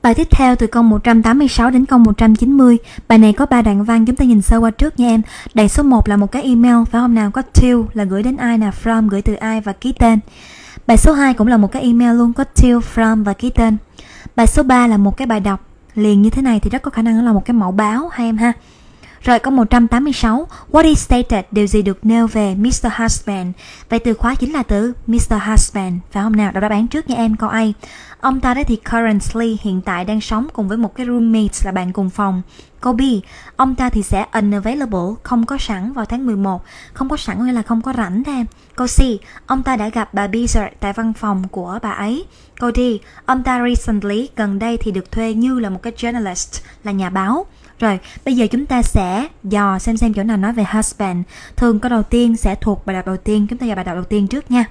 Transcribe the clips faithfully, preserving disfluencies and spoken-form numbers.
Bài tiếp theo từ câu một trăm tám mươi sáu đến câu một trăm chín mươi. Bài này có ba đoạn văn, chúng ta nhìn sơ qua trước nha em. Đoạn số một là một cái email, phải không nào? Có to là gửi đến ai nè, from gửi từ ai và ký tên. Bài số hai cũng là một cái email luôn, có to, from và ký tên. Bài số ba là một cái bài đọc liền như thế này thì rất có khả năng là một cái mẫu báo hai em ha. Rồi câu một trăm tám mươi sáu, what is stated, điều gì được nêu về mít tơ Husband. Vậy từ khóa chính là từ mít tơ Husband, phải không nào? Đọc đáp án trước nha em, câu A. Ông ta đấy thì currently, hiện tại đang sống cùng với một cái roommate là bạn cùng phòng. Câu B, ông ta thì sẽ unavailable, không có sẵn vào tháng mười một. Không có sẵn hay là không có rảnh đó em. Câu C, ông ta đã gặp bà Beezer tại văn phòng của bà ấy. Câu D, ông ta recently, gần đây thì được thuê như là một cái journalist, là nhà báo. Rồi, bây giờ chúng ta sẽ dò xem xem chỗ nào nói về husband. Thường câu đầu tiên sẽ thuộc bài đọc đầu tiên. Chúng ta dò bài đọc đầu tiên trước nha.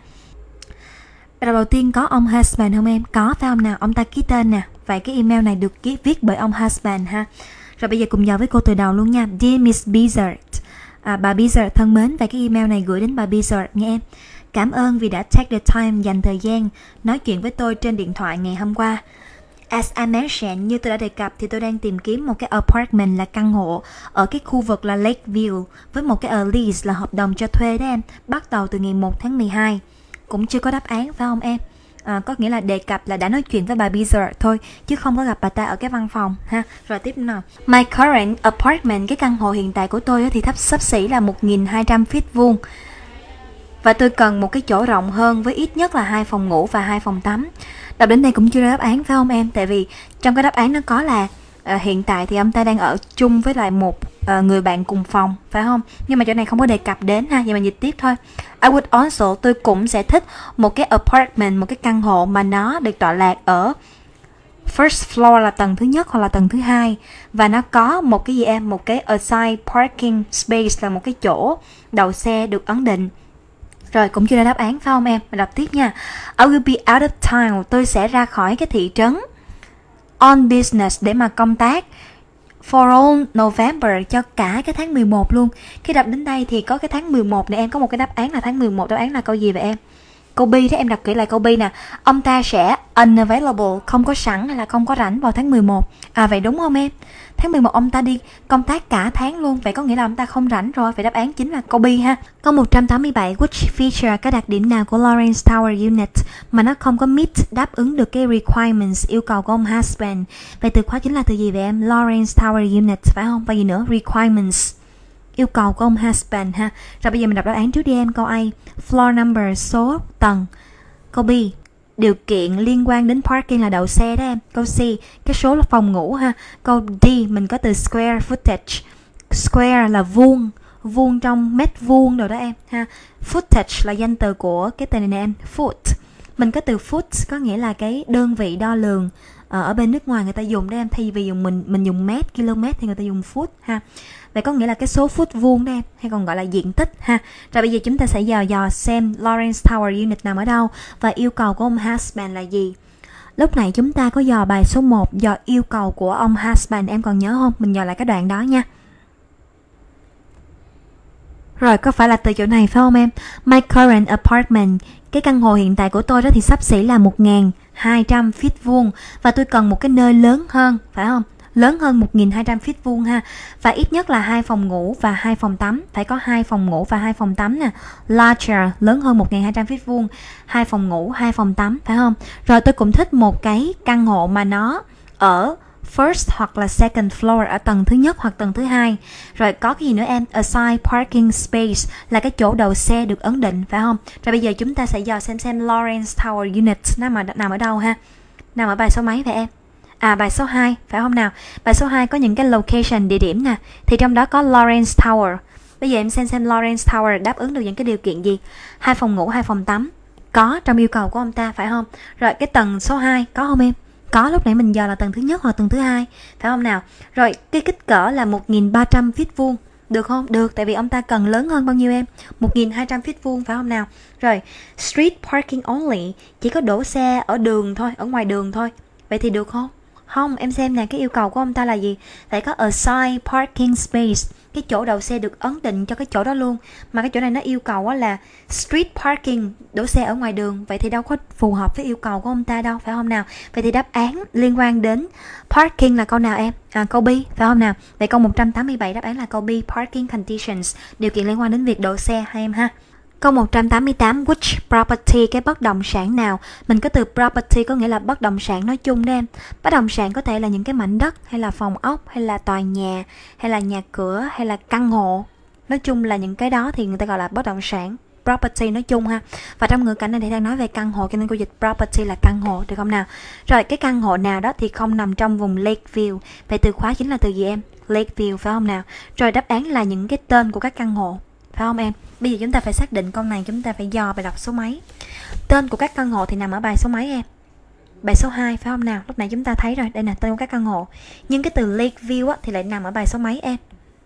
Bài đọc đầu tiên có ông husband không em? Có phải không nào? Ông ta ký tên nè. Vậy cái email này được ký, viết bởi ông husband ha. Rồi bây giờ cùng dò với cô từ đầu luôn nha. Dear Miss Beezer, à, bà Beezer thân mến. Vậy cái email này gửi đến bà Beezer nha em. Cảm ơn vì đã take the time, dành thời gian nói chuyện với tôi trên điện thoại ngày hôm qua. As I mentioned, như tôi đã đề cập thì tôi đang tìm kiếm một cái apartment là căn hộ ở cái khu vực là Lakeview với một cái lease là hợp đồng cho thuê đó em, bắt đầu từ ngày một tháng mười hai. Cũng chưa có đáp án phải không em? À, có nghĩa là đề cập là đã nói chuyện với bà Beezer thôi chứ không có gặp bà ta ở cái văn phòng ha. Rồi tiếp nào. My current apartment, cái căn hộ hiện tại của tôi thì thấp xấp xỉ là một nghìn hai trăm feet vuông. Và tôi cần một cái chỗ rộng hơn với ít nhất là hai phòng ngủ và hai phòng tắm. Đọc đến đây cũng chưa ra đáp án phải không em? Tại vì trong cái đáp án nó có là uh, hiện tại thì ông ta đang ở chung với lại một uh, người bạn cùng phòng, phải không? Nhưng mà chỗ này không có đề cập đến ha, vậy mà dịch tiếp thôi. I would also, tôi cũng sẽ thích một cái apartment, một cái căn hộ mà nó được tọa lạc ở first floor là tầng thứ nhất hoặc là tầng thứ hai, và nó có một cái gì em, một cái aside parking space là một cái chỗ đậu xe được ấn định. Rồi cũng chưa ra đáp án phải không em? Mình đọc tiếp nha. I will be out of town, tôi sẽ ra khỏi cái thị trấn on business để mà công tác for all November, cho cả cái tháng mười một luôn. Khi đọc đến đây thì có cái tháng mười một này em, có một cái đáp án là tháng mười một, đáp án là câu gì vậy em? Câu B đó em, đọc kỹ lại câu B nè. Ông ta sẽ unavailable, không có sẵn hay là không có rảnh vào tháng mười một. À vậy đúng không em? Tháng mười một ông ta đi công tác cả tháng luôn, vậy có nghĩa là ông ta không rảnh rồi. Vậy đáp án chính là câu B ha. Câu một trăm tám mươi bảy, which feature, cái đặc điểm nào của Lawrence Tower Unit mà nó không có meet, đáp ứng được cái requirements, yêu cầu của ông husband. Vậy từ khóa chính là từ gì vậy em? Lawrence Tower Unit phải không? Và gì nữa? Requirements, yêu cầu của ông husband ha. Rồi bây giờ mình đọc đáp án trước đi em. Câu A, floor number, số tầng. Câu B, điều kiện liên quan đến parking là đậu xe đó em. Câu C, cái số là phòng ngủ ha. Câu D, mình có từ square footage. Square là vuông, vuông trong mét vuông rồi đó em ha. Footage là danh từ của cái từ này nè em, foot. Mình có từ foot có nghĩa là cái đơn vị đo lường. Ờ, ở bên nước ngoài người ta dùng đó em, thay vì dùng mình mình dùng mét, km thì người ta dùng foot ha. Vậy có nghĩa là cái số foot vuông đó em, hay còn gọi là diện tích ha. Rồi bây giờ chúng ta sẽ dò dò xem Lawrence Tower Unit nằm ở đâu và yêu cầu của ông husband là gì. Lúc nãy chúng ta có dò bài số một, dò yêu cầu của ông husband, em còn nhớ không? Mình dò lại cái đoạn đó nha. Rồi có phải là từ chỗ này phải không em? My current apartment, cái căn hộ hiện tại của tôi đó thì xấp xỉ là một nghìn hai trăm feet vuông, và tôi cần một cái nơi lớn hơn, phải không? Lớn hơn một nghìn hai trăm feet vuông ha. Và ít nhất là hai phòng ngủ và hai phòng tắm, phải có hai phòng ngủ và hai phòng tắm nè. Larger, lớn hơn một nghìn hai trăm feet vuông, hai phòng ngủ, hai phòng tắm, phải không? Rồi tôi cũng thích một cái căn hộ mà nó ở first hoặc là second floor, ở tầng thứ nhất hoặc tầng thứ hai. Rồi có cái gì nữa em? Aside parking space là cái chỗ đậu xe được ấn định, phải không? Rồi bây giờ chúng ta sẽ dò xem xem Lawrence Tower Unit nằm ở, nằm ở đâu ha. Nằm ở bài số mấy vậy em? À bài số hai, phải không nào? Bài số hai có những cái location, địa điểm nè. Thì trong đó có Lawrence Tower. Bây giờ em xem xem Lawrence Tower đáp ứng được những cái điều kiện gì. Hai phòng ngủ, hai phòng tắm. Có trong yêu cầu của ông ta, phải không? Rồi cái tầng số hai có không em? Có, lúc nãy mình dò là tầng thứ nhất hoặc tầng thứ hai, phải không nào? Rồi cái kích cỡ là một nghìn ba trăm feet vuông. Được không? Được, tại vì ông ta cần lớn hơn bao nhiêu em? một nghìn hai trăm feet vuông, phải không nào? Rồi street parking only, chỉ có đổ xe ở đường thôi, ở ngoài đường thôi. Vậy thì được không? Không, em xem nè, cái yêu cầu của ông ta là gì? Phải có assigned parking space, cái chỗ đậu xe được ấn định cho cái chỗ đó luôn. Mà cái chỗ này nó yêu cầu là street parking, đổ xe ở ngoài đường. Vậy thì đâu có phù hợp với yêu cầu của ông ta đâu, phải không nào? Vậy thì đáp án liên quan đến parking là câu nào em? À, câu B, phải không nào? Vậy câu một trăm tám mươi bảy đáp án là câu B, parking conditions, điều kiện liên quan đến việc đậu xe hai em ha. Câu một trăm tám mươi tám, which property, cái bất động sản nào? Mình có từ property có nghĩa là bất động sản nói chung đó em. Bất động sản có thể là những cái mảnh đất, hay là phòng ốc, hay là tòa nhà, hay là nhà cửa, hay là căn hộ. Nói chung là những cái đó thì người ta gọi là bất động sản, property nói chung ha. Và trong ngữ cảnh này thì đang nói về căn hộ, cho nên cô dịch property là căn hộ, được không nào? Rồi cái căn hộ nào đó thì không nằm trong vùng Lakeview. Vậy từ khóa chính là từ gì em? Lakeview, phải không nào? Rồi đáp án là những cái tên của các căn hộ, phải không em? Bây giờ chúng ta phải xác định câu này, chúng ta phải dò bài đọc số mấy. Tên của các căn hộ thì nằm ở bài số mấy em? Bài số hai, phải không nào? Lúc nãy chúng ta thấy rồi, đây là tên của các căn hộ. Nhưng cái từ Lakeview á, thì lại nằm ở bài số mấy em?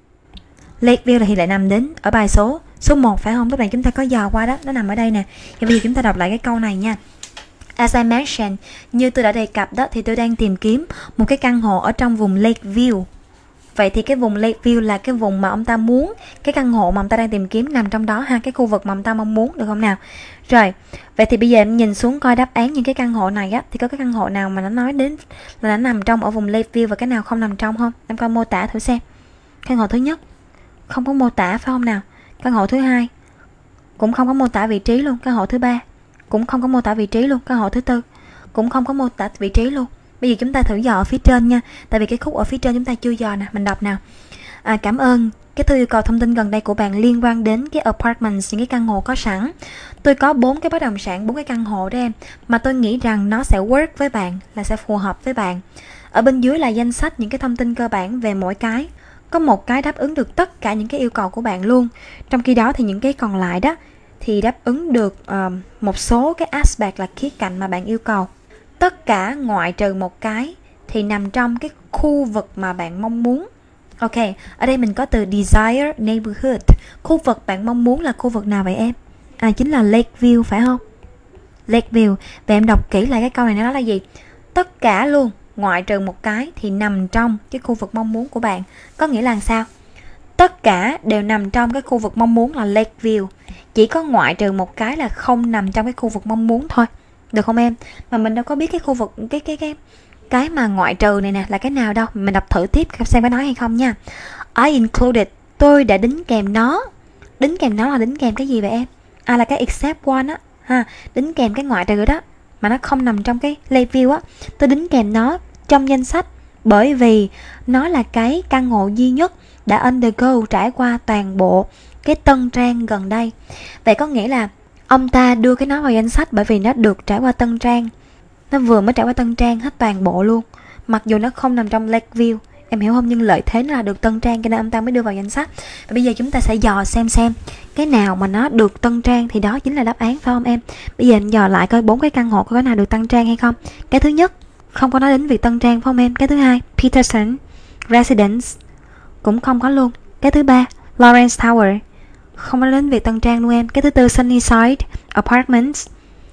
Lakeview thì lại nằm đến ở bài số số một, phải không? Lúc này chúng ta có dò qua đó, nó nằm ở đây nè. Thì bây giờ chúng ta đọc lại cái câu này nha. As I mentioned, như tôi đã đề cập đó, thì tôi đang tìm kiếm một cái căn hộ ở trong vùng Lakeview. Vậy thì cái vùng Lakeview là cái vùng mà ông ta muốn, cái căn hộ mà ông ta đang tìm kiếm nằm trong đó ha, cái khu vực mà ông ta mong muốn, được không nào? Rồi, vậy thì bây giờ em nhìn xuống coi đáp án những cái căn hộ này á, thì có cái căn hộ nào mà nó nói đến là nó nằm trong ở vùng Lakeview và cái nào không nằm trong không? Em coi mô tả thử xem. Căn hộ thứ nhất không có mô tả, phải không nào? Căn hộ thứ hai cũng không có mô tả vị trí luôn. Căn hộ thứ ba cũng không có mô tả vị trí luôn. Căn hộ thứ tư cũng không có mô tả vị trí luôn. Bây giờ chúng ta thử dò ở phía trên nha. Tại vì cái khúc ở phía trên chúng ta chưa dò nè. Mình đọc nào. À, cảm ơn cái thư yêu cầu thông tin gần đây của bạn liên quan đến cái apartments, những cái căn hộ có sẵn. Tôi có bốn cái bất động sản, bốn cái căn hộ đó em, mà tôi nghĩ rằng nó sẽ work với bạn, là sẽ phù hợp với bạn. Ở bên dưới là danh sách những cái thông tin cơ bản về mỗi cái. Có một cái đáp ứng được tất cả những cái yêu cầu của bạn luôn. Trong khi đó thì những cái còn lại đó thì đáp ứng được uh, một số cái aspect là khía cạnh mà bạn yêu cầu. Tất cả ngoại trừ một cái thì nằm trong cái khu vực mà bạn mong muốn. Ok, ở đây mình có từ desire neighborhood. Khu vực bạn mong muốn là khu vực nào vậy em? À, chính là Lakeview, phải không? Lakeview. Vậy em đọc kỹ lại cái câu này, nó nói là gì? Tất cả luôn, ngoại trừ một cái thì nằm trong cái khu vực mong muốn của bạn. Có nghĩa là sao? Tất cả đều nằm trong cái khu vực mong muốn là Lakeview. Chỉ có ngoại trừ một cái là không nằm trong cái khu vực mong muốn thôi. Được không em? Mà mình đâu có biết cái khu vực cái cái cái cái mà ngoại trừ này nè là cái nào đâu. Mình đọc thử tiếp xem có nói hay không nha. I included, tôi đã đính kèm nó. Đính kèm nó là đính kèm cái gì vậy em? À, là cái except one á ha, đính kèm cái ngoại trừ đó mà nó không nằm trong cái Lakeview á. Tôi đính kèm nó trong danh sách bởi vì nó là cái căn hộ duy nhất đã undergo, trải qua toàn bộ cái tân trang gần đây. Vậy có nghĩa là ông ta đưa cái nó vào danh sách bởi vì nó được trải qua tân trang. Nó vừa mới trải qua tân trang hết toàn bộ luôn. Mặc dù nó không nằm trong Lakeview, em hiểu không? Nhưng lợi thế nó là được tân trang, cho nên ông ta mới đưa vào danh sách. Và bây giờ chúng ta sẽ dò xem xem cái nào mà nó được tân trang thì đó chính là đáp án, phải không em? Bây giờ em dò lại coi bốn cái căn hộ có cái nào được tân trang hay không. Cái thứ nhất không có nói đến việc tân trang, phải không em? Cái thứ hai Peterson Residence cũng không có luôn. Cái thứ ba Lawrence Tower không có nói đến việc tân trang luôn em. Cái thứ tư Sunnyside Apartments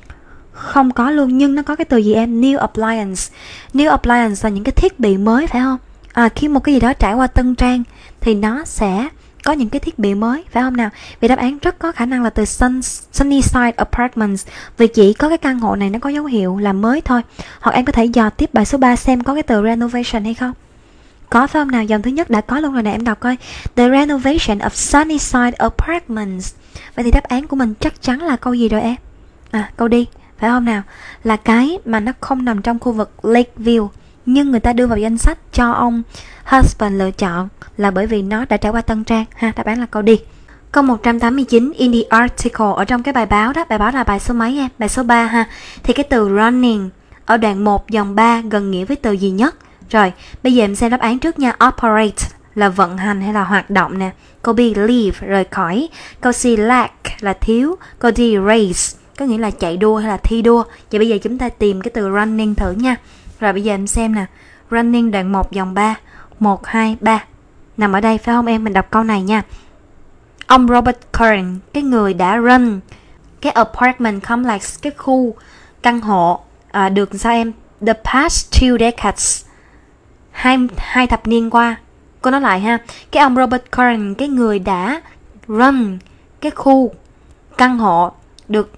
không có luôn, nhưng nó có cái từ gì em? New appliance. New appliance là những cái thiết bị mới, phải không? À, khi một cái gì đó trải qua tân trang thì nó sẽ có những cái thiết bị mới, phải không nào? Vì đáp án rất có khả năng là từ Sun, Sunnyside Apartments, vì chỉ có cái căn hộ này nó có dấu hiệu là mới thôi. Hoặc em có thể dò tiếp bài số ba xem có cái từ renovation hay không. Có, phải không nào? Dòng thứ nhất đã có luôn rồi nè, em đọc coi. The renovation of Sunnyside Apartments. Vậy thì đáp án của mình chắc chắn là câu gì rồi em? À, câu đi, phải không nào? Là cái mà nó không nằm trong khu vực Lakeview, nhưng người ta đưa vào danh sách cho ông husband lựa chọn là bởi vì nó đã trải qua tân trang ha. Đáp án là câu đi. Câu một trăm tám mươi chín, in the article, ở trong cái bài báo đó, bài báo là bài số mấy em? Bài số ba ha. Thì cái từ running ở đoạn một dòng ba gần nghĩa với từ gì nhất? Rồi, bây giờ em xem đáp án trước nha. Operate là vận hành hay là hoạt động nè. Câu B leave, rời khỏi. Câu C lack là thiếu. Câu D race có nghĩa là chạy đua hay là thi đua. Vậy bây giờ chúng ta tìm cái từ running thử nha. Rồi bây giờ em xem nè. Running đoạn một dòng ba, một, hai, ba nằm ở đây, phải không em? Mình đọc câu này nha. Ông Robert Curran, cái người đã run cái apartment complex, cái khu căn hộ à, được sao em? The past two decades, hai hai thập niên qua. Cô nói lại ha, cái ông Robert Curran, cái người đã run cái khu căn hộ được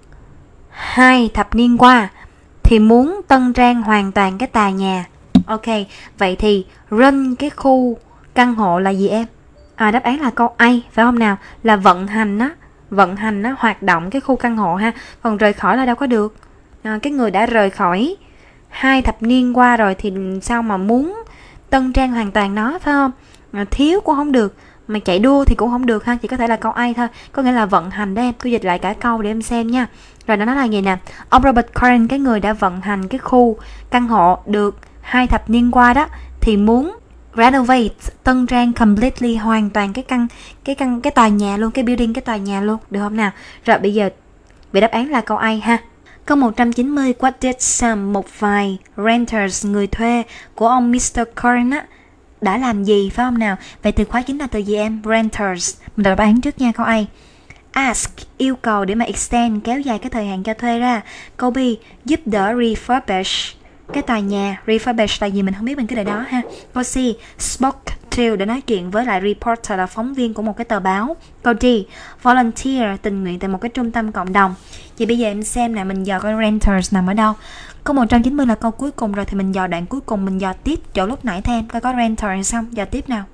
hai thập niên qua, thì muốn tân trang hoàn toàn cái tòa nhà. Ok, vậy thì run cái khu căn hộ là gì em? À, đáp án là câu A, phải không nào? Là vận hành á, vận hành á, hoạt động cái khu căn hộ ha. Còn rời khỏi là đâu có được. À, cái người đã rời khỏi hai thập niên qua rồi thì sao mà muốn tân trang hoàn toàn nó, phải không? À, thiếu cũng không được, mà chạy đua thì cũng không được ha, chỉ có thể là câu A thôi. Có nghĩa là vận hành đó em. Cô dịch lại cả câu để em xem nha. Rồi nó nói là gì nè? Ông Robert Curran, cái người đã vận hành cái khu căn hộ được hai thập niên qua đó, thì muốn renovate, tân trang completely, hoàn toàn cái căn cái căn cái tòa nhà luôn, cái building, cái tòa nhà luôn, được không nào? Rồi bây giờ vậy đáp án là câu A ha. Câu một trăm chín mươi, what did some, một vài renters, người thuê của ông mít tơ Curran á, đã làm gì, phải không nào? Vậy từ khóa chính là từ gì em? Renters. Mình đọc đáp án trước nha, câu A. Ask, yêu cầu để mà extend, kéo dài cái thời hạn cho thuê ra. Câu B, giúp đỡ refurbish cái tòa nhà. Refurbish là gì mình không biết, mình cứ để đó ha. Câu C, spoke to, để nói chuyện với lại reporter là phóng viên của một cái tờ báo. Câu D, volunteer, tình nguyện tại một cái trung tâm cộng đồng. Vậy bây giờ em xem nè, mình dò coi renters nằm ở đâu. Câu một trăm chín mươi là câu cuối cùng rồi, thì mình dò đoạn cuối cùng, mình dò tiếp chỗ lúc nãy thêm coi có renters xong, dò tiếp nào.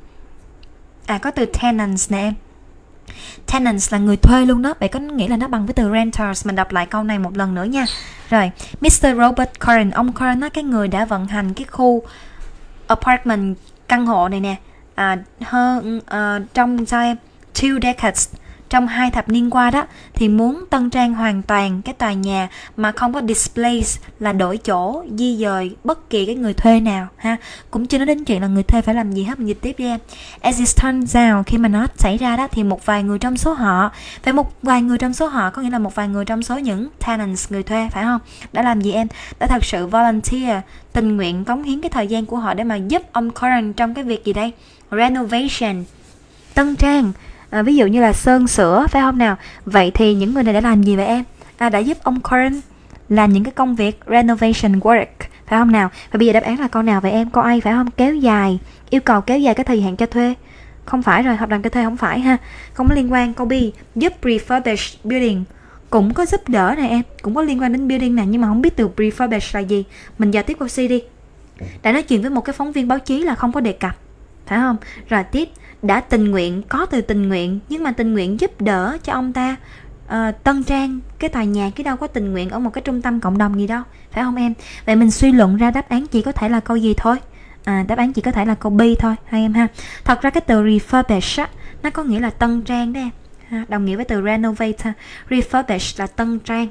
À, có từ tenants nè em. Tenants là người thuê luôn đó. Vậy có nghĩa là nó bằng với từ renters. Mình đọc lại câu này một lần nữa nha. Rồi, mít tơ Robert Curran, ông Curran á, cái người đã vận hành cái khu apartment, căn hộ này nè, à, hơn uh, trong sao em two decades, trong hai thập niên qua đó, thì muốn tân trang hoàn toàn cái tòa nhà mà không có displace, là đổi chỗ, di dời bất kỳ cái người thuê nào ha. Cũng chưa nói đến chuyện là người thuê phải làm gì hết, mình dịch tiếp đi em. As it turns out, khi mà nó xảy ra đó, thì một vài người trong số họ, phải một vài người trong số họ có nghĩa là một vài người trong số những tenants, người thuê, phải không? Đã làm gì em? Đã thật sự volunteer, tình nguyện cống hiến cái thời gian của họ để mà giúp ông Curran trong cái việc gì đây? Renovation, tân trang. À, ví dụ như là sơn sửa, phải không nào? Vậy thì những người này đã làm gì vậy em? À, đã giúp ông Curran làm những cái công việc renovation work, phải không nào? Và bây giờ đáp án là câu nào vậy em? Câu A phải không? Kéo dài, yêu cầu kéo dài cái thời hạn cho thuê. Không phải rồi, hợp đồng cho thuê không phải ha. Không có liên quan. Câu B, giúp refurbish building, cũng có giúp đỡ nè em, cũng có liên quan đến building nè, nhưng mà không biết từ refurbish là gì. Mình giờ tiếp câu C đi. Đã nói chuyện với một cái phóng viên báo chí là không có đề cập, phải không? Rồi tiếp, đã tình nguyện, có từ tình nguyện, nhưng mà tình nguyện giúp đỡ cho ông ta uh, tân trang cái tòa nhà, chứ đâu có tình nguyện ở một cái trung tâm cộng đồng gì đâu, phải không em? Vậy mình suy luận ra đáp án chỉ có thể là câu gì thôi? À, đáp án chỉ có thể là câu B thôi, hai em ha. Thật ra cái từ refurbish á, nó có nghĩa là tân trang đó em ha, đồng nghĩa với từ renovate ha. Refurbish là tân trang,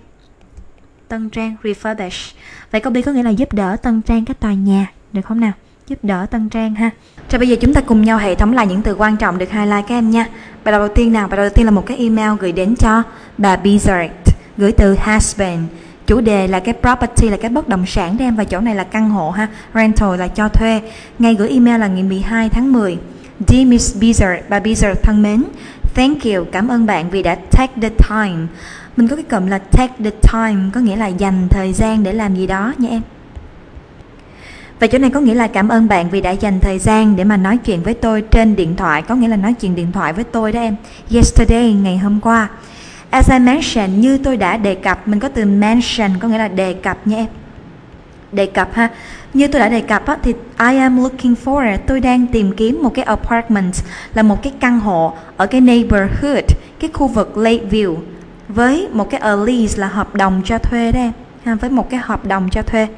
tân trang, refurbish. Vậy câu B có nghĩa là giúp đỡ tân trang cái tòa nhà, được không nào? Giúp đỡ tân trang ha. Rồi bây giờ chúng ta cùng nhau hệ thống lại những từ quan trọng được highlight các em nha. Bài đầu tiên nào, bài đầu tiên là một cái email gửi đến cho bà Bizarre, gửi từ husband. Chủ đề là cái property, là cái bất động sản đó em, và chỗ này là căn hộ ha. Rental là cho thuê. Ngày gửi email là ngày mười hai tháng mười. Dear Miss Bizarre, bà Bizarre thân mến, thank you, cảm ơn bạn vì đã take the time. Mình có cái cụm là take the time, có nghĩa là dành thời gian để làm gì đó nha em. Và chỗ này có nghĩa là cảm ơn bạn vì đã dành thời gian để mà nói chuyện với tôi trên điện thoại, có nghĩa là nói chuyện điện thoại với tôi đó em. Yesterday, ngày hôm qua. As I mentioned, như tôi đã đề cập, mình có từ mention có nghĩa là đề cập nha em. Đề cập ha. Như tôi đã đề cập á, thì I am looking for, tôi đang tìm kiếm một cái apartment, là một cái căn hộ ở cái neighborhood, cái khu vực Lakeview, với một cái a lease là hợp đồng cho thuê đó em ha, với một cái hợp đồng cho thuê.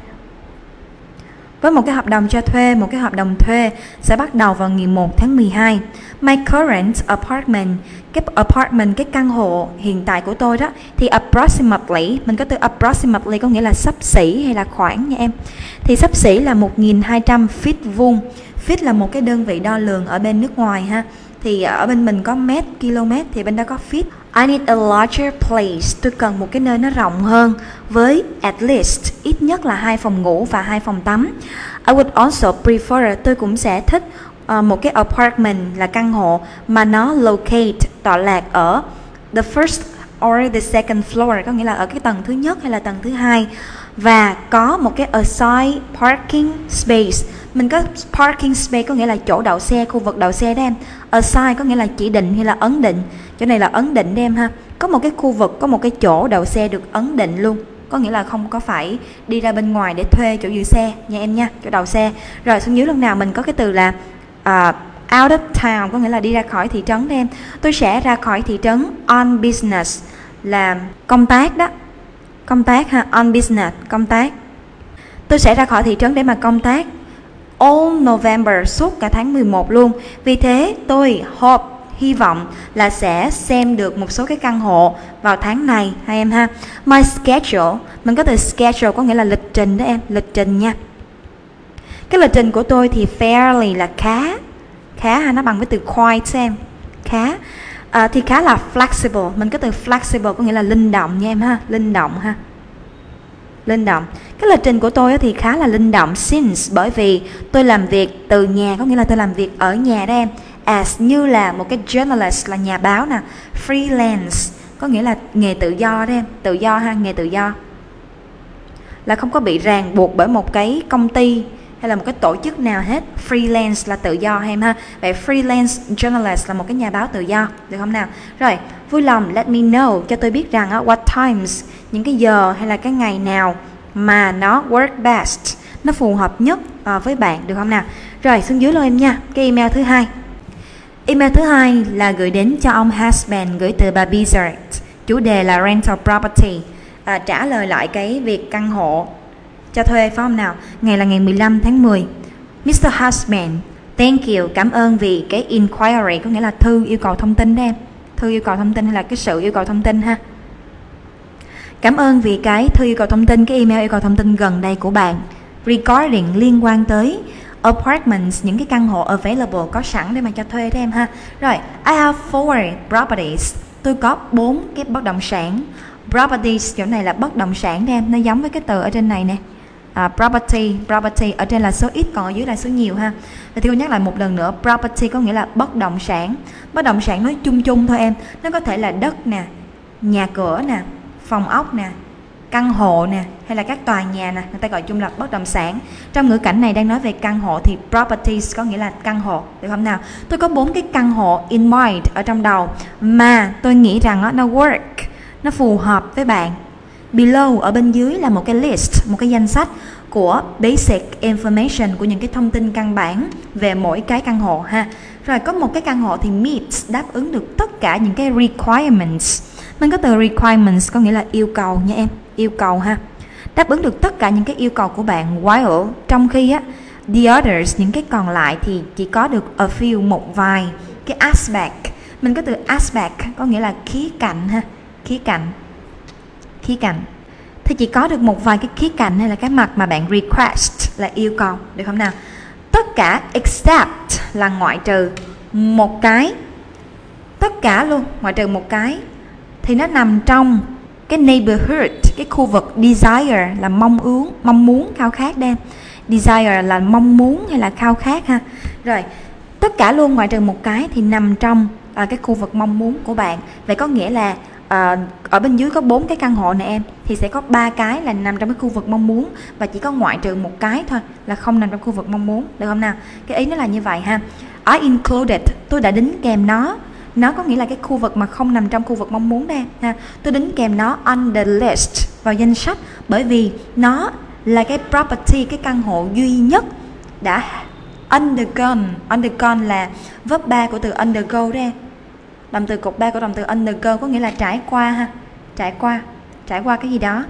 Với một cái hợp đồng cho thuê, một cái hợp đồng thuê sẽ bắt đầu vào ngày một tháng mười hai. My current apartment, cái apartment, cái căn hộ hiện tại của tôi đó, thì approximately, mình có từ approximately có nghĩa là xấp xỉ hay là khoảng nha em. Thì xấp xỉ là một nghìn hai trăm feet vuông. Feet là một cái đơn vị đo lường ở bên nước ngoài ha. Thì ở bên mình có mét, km, thì bên đó có feet. I need a larger place, tôi cần một cái nơi nó rộng hơn, với at least, ít nhất là hai phòng ngủ và hai phòng tắm. I would also prefer, tôi cũng sẽ thích uh, một cái apartment là căn hộ mà nó locate, tọa lạc ở the first or the second floor, có nghĩa là ở cái tầng thứ nhất hay là tầng thứ hai, và có một cái assigned parking space. Mình có parking space có nghĩa là chỗ đậu xe, khu vực đậu xe đó em. Assign có nghĩa là chỉ định hay là ấn định. Chỗ này là ấn định đó em ha. Có một cái khu vực, có một cái chỗ đậu xe được ấn định luôn. Có nghĩa là không có phải đi ra bên ngoài để thuê chỗ giữ xe nha em nha, chỗ đậu xe. Rồi xuống dưới lần nào mình có cái từ là uh, out of town, có nghĩa là đi ra khỏi thị trấn đó em. Tôi sẽ ra khỏi thị trấn on business, là công tác đó. Công tác ha, on business, công tác. Tôi sẽ ra khỏi thị trấn để mà công tác all November, suốt cả tháng mười một luôn. Vì thế tôi hope, hy vọng là sẽ xem được một số cái căn hộ vào tháng này hai em ha. My schedule, mình có từ schedule có nghĩa là lịch trình đó em, lịch trình nha. Cái lịch trình của tôi thì fairly là khá, khá ha, nó bằng với từ quite em, khá. À, thì khá là flexible, mình có từ flexible có nghĩa là linh động nha em ha, linh động ha. Linh động. Cái lịch trình của tôi thì khá là linh động since, bởi vì tôi làm việc từ nhà, có nghĩa là tôi làm việc ở nhà đó em. As như là một cái journalist là nhà báo nè. Freelance có nghĩa là nghề tự do đó em, tự do ha, nghề tự do. Là không có bị ràng buộc bởi một cái công ty hay là một cái tổ chức nào hết. Freelance là tự do em ha. Vậy freelance journalist là một cái nhà báo tự do, được không nào? Rồi, vui lòng let me know, cho tôi biết rằng uh, what times, những cái giờ hay là cái ngày nào mà nó work best, nó phù hợp nhất uh, với bạn, được không nào? Rồi, xuống dưới luôn em nha. Cái email thứ hai. Email thứ hai là gửi đến cho ông husband, gửi từ bà Bizard. Chủ đề là rental property. À, trả lời lại cái việc căn hộ cho thuê phải không nào? Ngày là ngày mười lăm tháng mười. mít tơ Husband, thank you, cảm ơn vì cái inquiry, có nghĩa là thư yêu cầu thông tin đó em. Thư yêu cầu thông tin hay là cái sự yêu cầu thông tin ha. Cảm ơn vì cái thư yêu cầu thông tin, cái email yêu cầu thông tin gần đây của bạn. Regarding, liên quan tới apartments, những cái căn hộ available, có sẵn để mà cho thuê đó em ha. Rồi, I have four properties. Tôi có bốn cái bất động sản. Properties chỗ này là bất động sản đó em, nó giống với cái từ ở trên này nè. À, property, property ở trên là số ít, còn ở dưới là số nhiều ha. Thì tôi nhắc lại một lần nữa, property có nghĩa là bất động sản. Bất động sản nói chung chung thôi em, nó có thể là đất nè, nhà cửa nè, phòng ốc nè, căn hộ nè, hay là các tòa nhà nè, người ta gọi chung là bất động sản. Trong ngữ cảnh này đang nói về căn hộ thì properties có nghĩa là căn hộ, được không nào? Tôi có bốn cái căn hộ in mind ở trong đầu mà tôi nghĩ rằng đó, nó work, nó phù hợp với bạn. Below ở bên dưới là một cái list, một cái danh sách của basic information, của những cái thông tin căn bản về mỗi cái căn hộ ha. Rồi có một cái căn hộ thì meets, đáp ứng được tất cả những cái requirements. Mình có từ requirements có nghĩa là yêu cầu nha em, yêu cầu ha. Đáp ứng được tất cả những cái yêu cầu của bạn, while trong khi á the others, những cái còn lại thì chỉ có được a few, một vài cái aspect. Mình có từ aspect có nghĩa là khía cạnh ha, khía cạnh. Khía cạnh thì chỉ có được một vài cái khía cạnh hay là cái mặt mà bạn request là yêu cầu, được không nào? Tất cả except là ngoại trừ một cái, tất cả luôn ngoại trừ một cái thì nó nằm trong cái neighborhood, cái khu vực desire là mong ước, mong muốn, khao khát đen. Desire là mong muốn hay là khao khát ha. Rồi tất cả luôn ngoại trừ một cái thì nằm trong à, cái khu vực mong muốn của bạn. Vậy có nghĩa là à, ở bên dưới có bốn cái căn hộ này em, thì sẽ có ba cái là nằm trong cái khu vực mong muốn và chỉ có ngoại trừ một cái thôi là không nằm trong khu vực mong muốn, được không nào? Cái ý nó là như vậy ha. I included, tôi đã đính kèm nó. Nó có nghĩa là cái khu vực mà không nằm trong khu vực mong muốn đây ha. Tôi đính kèm nó on the list, vào danh sách, bởi vì nó là cái property, cái căn hộ duy nhất đã undergone. Undergone là verb ba của từ undergo đây. Động từ cột ba của động từ undergo có nghĩa là trải qua ha, trải qua, trải qua cái gì đó.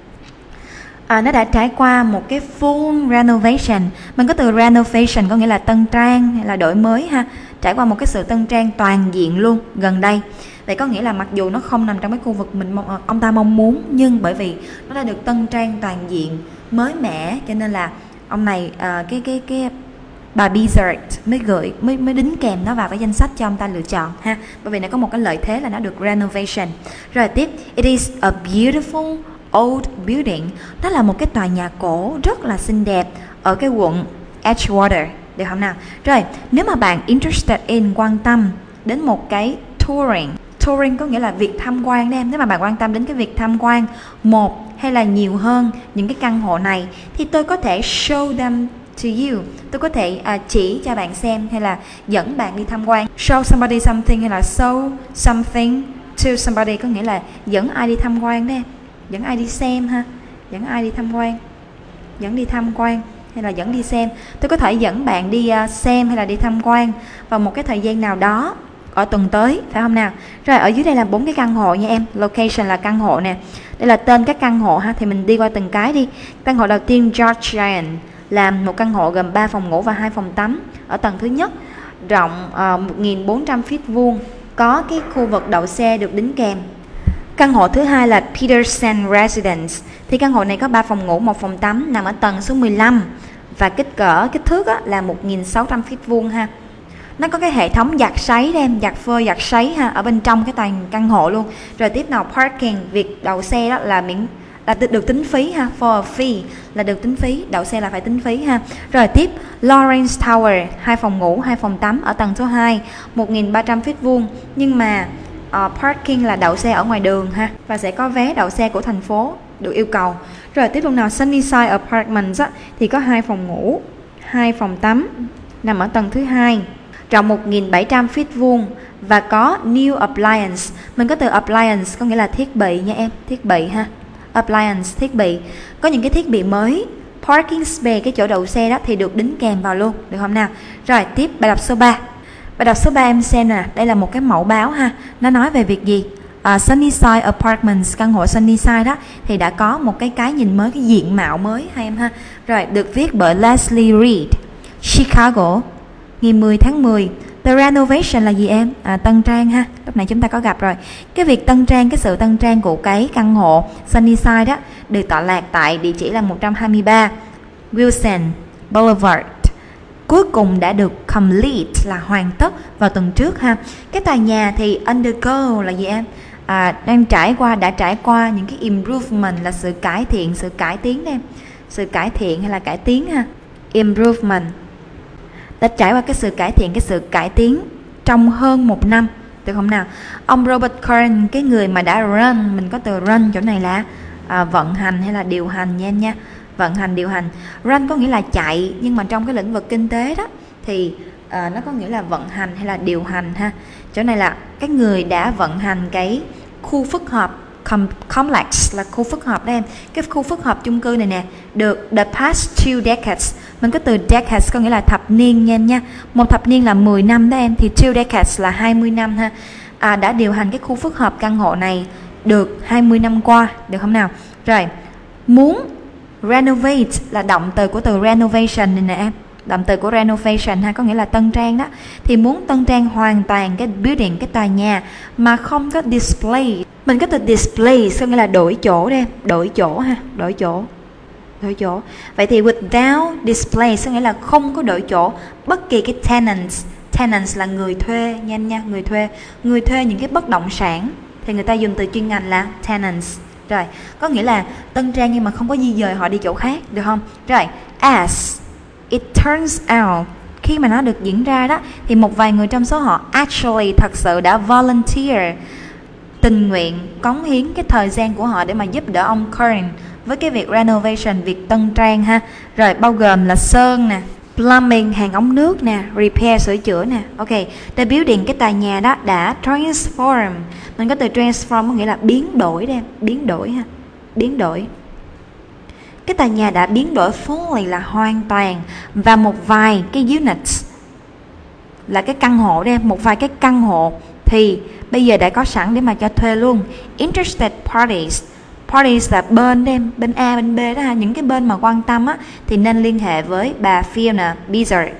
À, nó đã trải qua một cái full renovation. Mình có từ renovation có nghĩa là tân trang hay là đổi mới ha. Trải qua một cái sự tân trang toàn diện luôn gần đây. Vậy có nghĩa là mặc dù nó không nằm trong cái khu vực mình ông ta mong muốn, nhưng bởi vì nó đã được tân trang toàn diện, mới mẻ, cho nên là ông này à, cái cái cái bà Bizard mới gửi mới mới đính kèm nó vào cái danh sách cho ông ta lựa chọn ha, bởi vì nó có một cái lợi thế là nó được renovation. Rồi tiếp, it is a beautiful old building. Đó là một cái tòa nhà cổ rất là xinh đẹp ở cái quận Edgewater, được không nào? Rồi, nếu mà bạn interested in, quan tâm đến một cái touring touring có nghĩa là việc tham quan đấy em. Nếu mà bạn quan tâm đến cái việc tham quan một hay là nhiều hơn những cái căn hộ này thì tôi có thể show them to you. Tôi có thể uh, chỉ cho bạn xem hay là dẫn bạn đi tham quan. Show somebody something hay là show something to somebody có nghĩa là dẫn ai đi tham quan đấy em. Dẫn ai đi xem ha. Dẫn ai đi tham quan. Dẫn đi tham quan hay là dẫn đi xem. Tôi có thể dẫn bạn đi uh, xem hay là đi tham quan vào một cái thời gian nào đó ở tuần tới, phải không nào? Rồi ở dưới đây là bốn cái căn hộ nha em. Location là căn hộ nè. Đây là tên các căn hộ ha, thì mình đi qua từng cái đi. Căn hộ đầu tiên George Giant là một căn hộ gồm ba phòng ngủ và hai phòng tắm ở tầng thứ nhất, rộng uh, một nghìn bốn trăm feet vuông, có cái khu vực đậu xe được đính kèm. Căn hộ thứ hai là Peterson Residence, thì căn hộ này có ba phòng ngủ, một phòng tắm, nằm ở tầng số mười lăm và kích cỡ kích thước á, là một nghìn sáu trăm feet vuông ha. Nó có cái hệ thống giặt sấy đem, giặt phơi, giặt sấy ha ở bên trong cái toàn căn hộ luôn. Rồi tiếp nào parking, việc đậu xe đó là miễn là được tính phí ha, for a fee là được tính phí, đậu xe là phải tính phí ha. Rồi tiếp Lawrence Tower, hai phòng ngủ, hai phòng tắm ở tầng số hai, một nghìn ba trăm feet vuông, nhưng mà uh, parking là đậu xe ở ngoài đường ha, và sẽ có vé đậu xe của thành phố được yêu cầu. Rồi tiếp tục nào Sunnyside Apartments á, thì có hai phòng ngủ, hai phòng tắm, nằm ở tầng thứ hai, rộng một nghìn bảy trăm feet vuông và có new appliance. Mình có từ appliance có nghĩa là thiết bị nha em, thiết bị ha. Appliance, thiết bị, có những cái thiết bị mới. Parking space, cái chỗ đậu xe đó thì được đính kèm vào luôn, được không nào? Rồi tiếp bài đọc số ba. Bài đọc số ba em xem nè, đây là một cái mẫu báo ha. Nó nói về việc gì? Uh, Sunnyside Apartments, căn hộ Sunnyside đó thì đã có một cái cái nhìn mới, cái diện mạo mới hay em ha. Rồi được viết bởi Leslie Reed, Chicago, ngày mười tháng mười. The renovation là gì em? À, tân trang ha. Lúc này chúng ta có gặp rồi. Cái việc tân trang, cái sự tân trang của cái căn hộ Sunnyside đó được tọa lạc tại địa chỉ là một trăm hai mươi ba Wilson Boulevard. Cuối cùng đã được complete là hoàn tất vào tuần trước ha. Cái tòa nhà thì undergo là gì em? À, đang trải qua, đã trải qua những cái improvement là sự cải thiện, sự cải tiến em. Sự cải thiện hay là cải tiến ha. Improvement. Đã trải qua cái sự cải thiện, cái sự cải tiến trong hơn một năm, được không nào? Ông Robert Curran, cái người mà đã run, mình có từ run chỗ này là à, vận hành hay là điều hành nha em nha. Vận hành, điều hành. Run có nghĩa là chạy, nhưng mà trong cái lĩnh vực kinh tế đó thì à, nó có nghĩa là vận hành hay là điều hành ha. Chỗ này là cái người đã vận hành cái khu phức hợp complex là khu phức hợp đó em. Cái khu phức hợp chung cư này nè được the past two decades. Mình có từ decades có nghĩa là thập niên nha em nha. Một thập niên là mười năm đó em, thì two decades là hai mươi năm ha. À, đã điều hành cái khu phức hợp căn hộ này được hai mươi năm qua, được không nào? Rồi, muốn renovate là động từ của từ renovation này nè em. Động từ của renovation ha, có nghĩa là tân trang đó. Thì muốn tân trang hoàn toàn cái building, cái tòa nhà mà không có display. Mình có từ display có nghĩa là đổi chỗ đây, đổi chỗ ha, đổi chỗ. Đổi chỗ. Vậy thì without display có nghĩa là không có đổi chỗ bất kỳ cái tenants. Tenants là người thuê nha em nha, người thuê. Người thuê những cái bất động sản thì người ta dùng từ chuyên ngành là tenants. Rồi, có nghĩa là tân trang nhưng mà không có di dời họ đi chỗ khác, được không? Rồi, as it turns out, khi mà nó được diễn ra đó thì một vài người trong số họ actually thật sự đã volunteer, tình nguyện cống hiến cái thời gian của họ để mà giúp đỡ ông Curran với cái việc renovation, việc tân trang ha. Rồi bao gồm là sơn nè, plumbing, hàng ống nước nè, repair, sửa chữa nè. Ok, the building, cái tòa nhà đó đã transform. Mình có từ transform có nghĩa là biến đổi đây, biến đổi ha, biến đổi. Cái tòa nhà đã biến đổi fully là hoàn toàn, và một vài cái units là cái căn hộ đây, một vài cái căn hộ thì bây giờ đã có sẵn để mà cho thuê luôn. Interested parties, parties là bên đem, bên A, bên B đó ha, những cái bên mà quan tâm á thì nên liên hệ với bà Fiona Bizard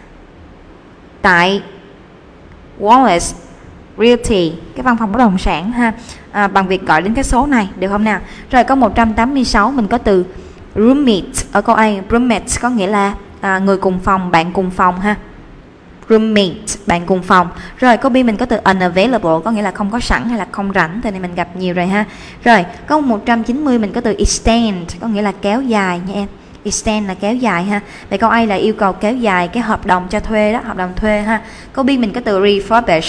tại Wallace Realty, cái văn phòng bất động sản ha, à, bằng việc gọi đến cái số này, được không nào? Rồi câu một trăm tám mươi sáu mình có từ roommate ở câu A. Roommate có nghĩa là à, người cùng phòng, bạn cùng phòng ha. Roommate, bạn cùng phòng. Rồi câu B mình có từ unavailable có nghĩa là không có sẵn hay là không rảnh, từ này mình gặp nhiều rồi ha. Rồi câu một trăm chín mươi mình có từ extend có nghĩa là kéo dài nha em. Extend là kéo dài ha. Vậy câu A là yêu cầu kéo dài cái hợp đồng cho thuê đó, hợp đồng thuê ha. Câu B mình có từ refurbish.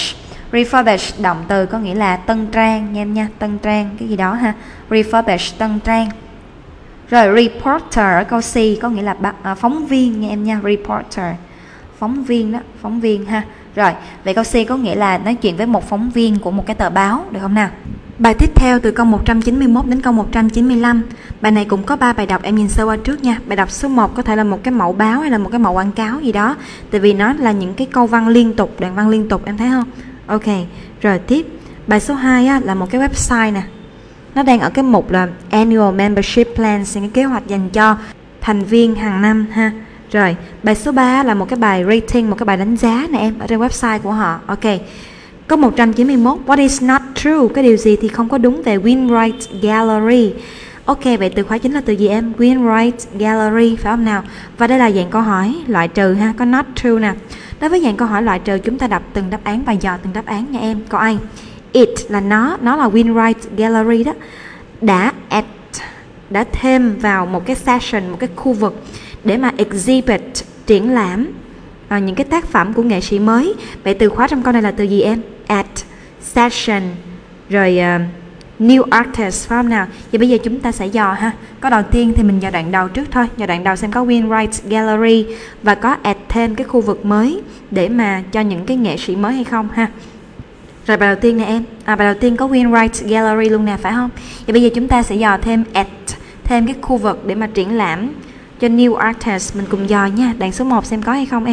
Refurbish động từ có nghĩa là tân trang nha em nha, tân trang cái gì đó ha. Refurbish tân trang. Rồi reporter ở câu C có nghĩa là à, phóng viên nha em nha, reporter. Phóng viên đó, phóng viên ha. Rồi, vậy câu C có nghĩa là nói chuyện với một phóng viên của một cái tờ báo, được không nào? Bài tiếp theo từ câu một trăm chín mươi mốt đến câu một trăm chín mươi lăm. Bài này cũng có ba bài đọc, em nhìn sơ qua trước nha. Bài đọc số một có thể là một cái mẫu báo hay là một cái mẫu quảng cáo gì đó, tại vì nó là những cái câu văn liên tục, đoạn văn liên tục, em thấy không? Ok, rồi tiếp. Bài số hai á, là một cái website nè. Nó đang ở cái mục là Annual Membership Plans, những cái kế hoạch dành cho thành viên hàng năm ha. Rồi, bài số ba là một cái bài rating, một cái bài đánh giá nè em, ở trên website của họ. Ok. Câu một trăm chín mươi mốt, what is not true? Cái điều gì thì không có đúng về Wainwright Gallery? Ok, vậy từ khóa chính là từ gì em? Wainwright Gallery, phải không nào? Và đây là dạng câu hỏi loại trừ ha, có not true nè. Đối với dạng câu hỏi loại trừ, chúng ta đọc từng đáp án và dò từng đáp án nha em. Câu A, it là nó, nó là Wainwright Gallery đó, đã add, đã thêm vào một cái session, một cái khu vực để mà exhibit, triển lãm à, những cái tác phẩm của nghệ sĩ mới. Vậy từ khóa trong câu này là từ gì em? At, session, rồi uh, new artist, phải không nào? Vậy bây giờ chúng ta sẽ dò ha. Có đầu tiên thì mình dò đoạn đầu trước thôi. Dò đoạn đầu xem có Wainwright Gallery và có add thêm cái khu vực mới để mà cho những cái nghệ sĩ mới hay không ha. Rồi bài đầu tiên nè em. À, bài đầu tiên có Wainwright Gallery luôn nè, phải không? Vậy bây giờ chúng ta sẽ dò thêm add, thêm cái khu vực để mà triển lãm cho new artist. Mình cùng dò nha. Đoạn số một xem có hay không em.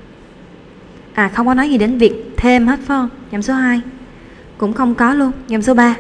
À, không có nói gì đến việc thêm hết phải không? Dòng số hai cũng không có luôn. Dòng số ba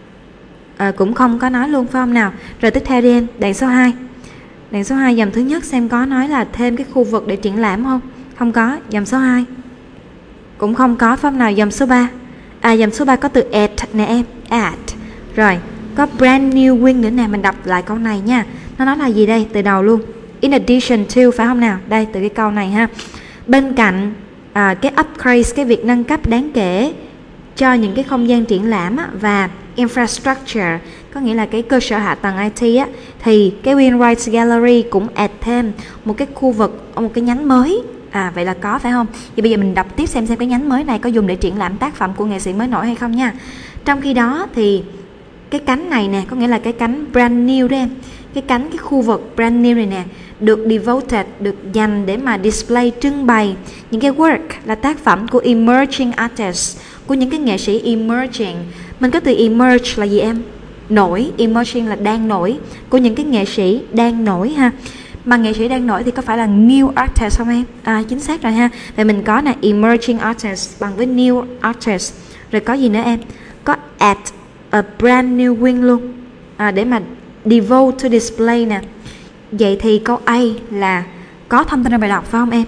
à, cũng không có nói luôn phải không nào? Rồi tiếp theo đi em. Đoạn số hai. Đoạn số hai dòng thứ nhất xem có nói là thêm cái khu vực để triển lãm không? Không có. Dòng số hai cũng không có phải không nào? Dòng số ba. À, dòng số ba có từ add nè em. Add. Rồi, có brand new wing nữa nè. Mình đọc lại câu này nha. Nó nói là gì đây? Từ đầu luôn. In addition to, phải không nào? Đây, từ cái câu này ha. Bên cạnh à, cái upgrade, cái việc nâng cấp đáng kể cho những cái không gian triển lãm á, và infrastructure, có nghĩa là cái cơ sở hạ tầng i tê á, thì cái Wainwright Gallery cũng add thêm một cái khu vực, một cái nhánh mới. À, vậy là có phải không? Thì bây giờ mình đọc tiếp xem xem cái nhánh mới này có dùng để triển lãm tác phẩm của nghệ sĩ mới nổi hay không nha. Trong khi đó thì cái cánh này nè, có nghĩa là cái cánh brand new đó em. Cái cánh, cái khu vực brand new này nè, được devoted, được dành để mà display, trưng bày những cái work là tác phẩm của emerging artists, của những cái nghệ sĩ emerging. Mình có từ emerge là gì em? Nổi, emerging là đang nổi, của những cái nghệ sĩ đang nổi ha. Mà nghệ sĩ đang nổi thì có phải là new artist không em? À, chính xác rồi ha. Vậy mình có nè, emerging artist bằng với new artist. Rồi có gì nữa em? Có add a brand new wing luôn, à, để mà devote to display nè. Vậy thì câu A là có thông tin trong bài đọc phải không em?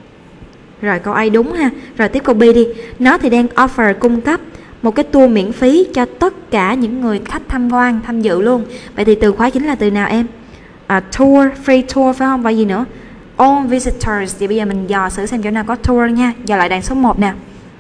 Rồi câu A đúng ha. Rồi tiếp câu B đi. Nó thì đang offer, cung cấp một cái tour miễn phí cho tất cả những người khách tham quan, tham dự luôn. Vậy thì từ khóa chính là từ nào em? À, tour, free tour phải không? Và gì nữa? All visitors. Thì bây giờ mình dò thử xem chỗ nào có tour nha. Dò lại đoạn số một nè.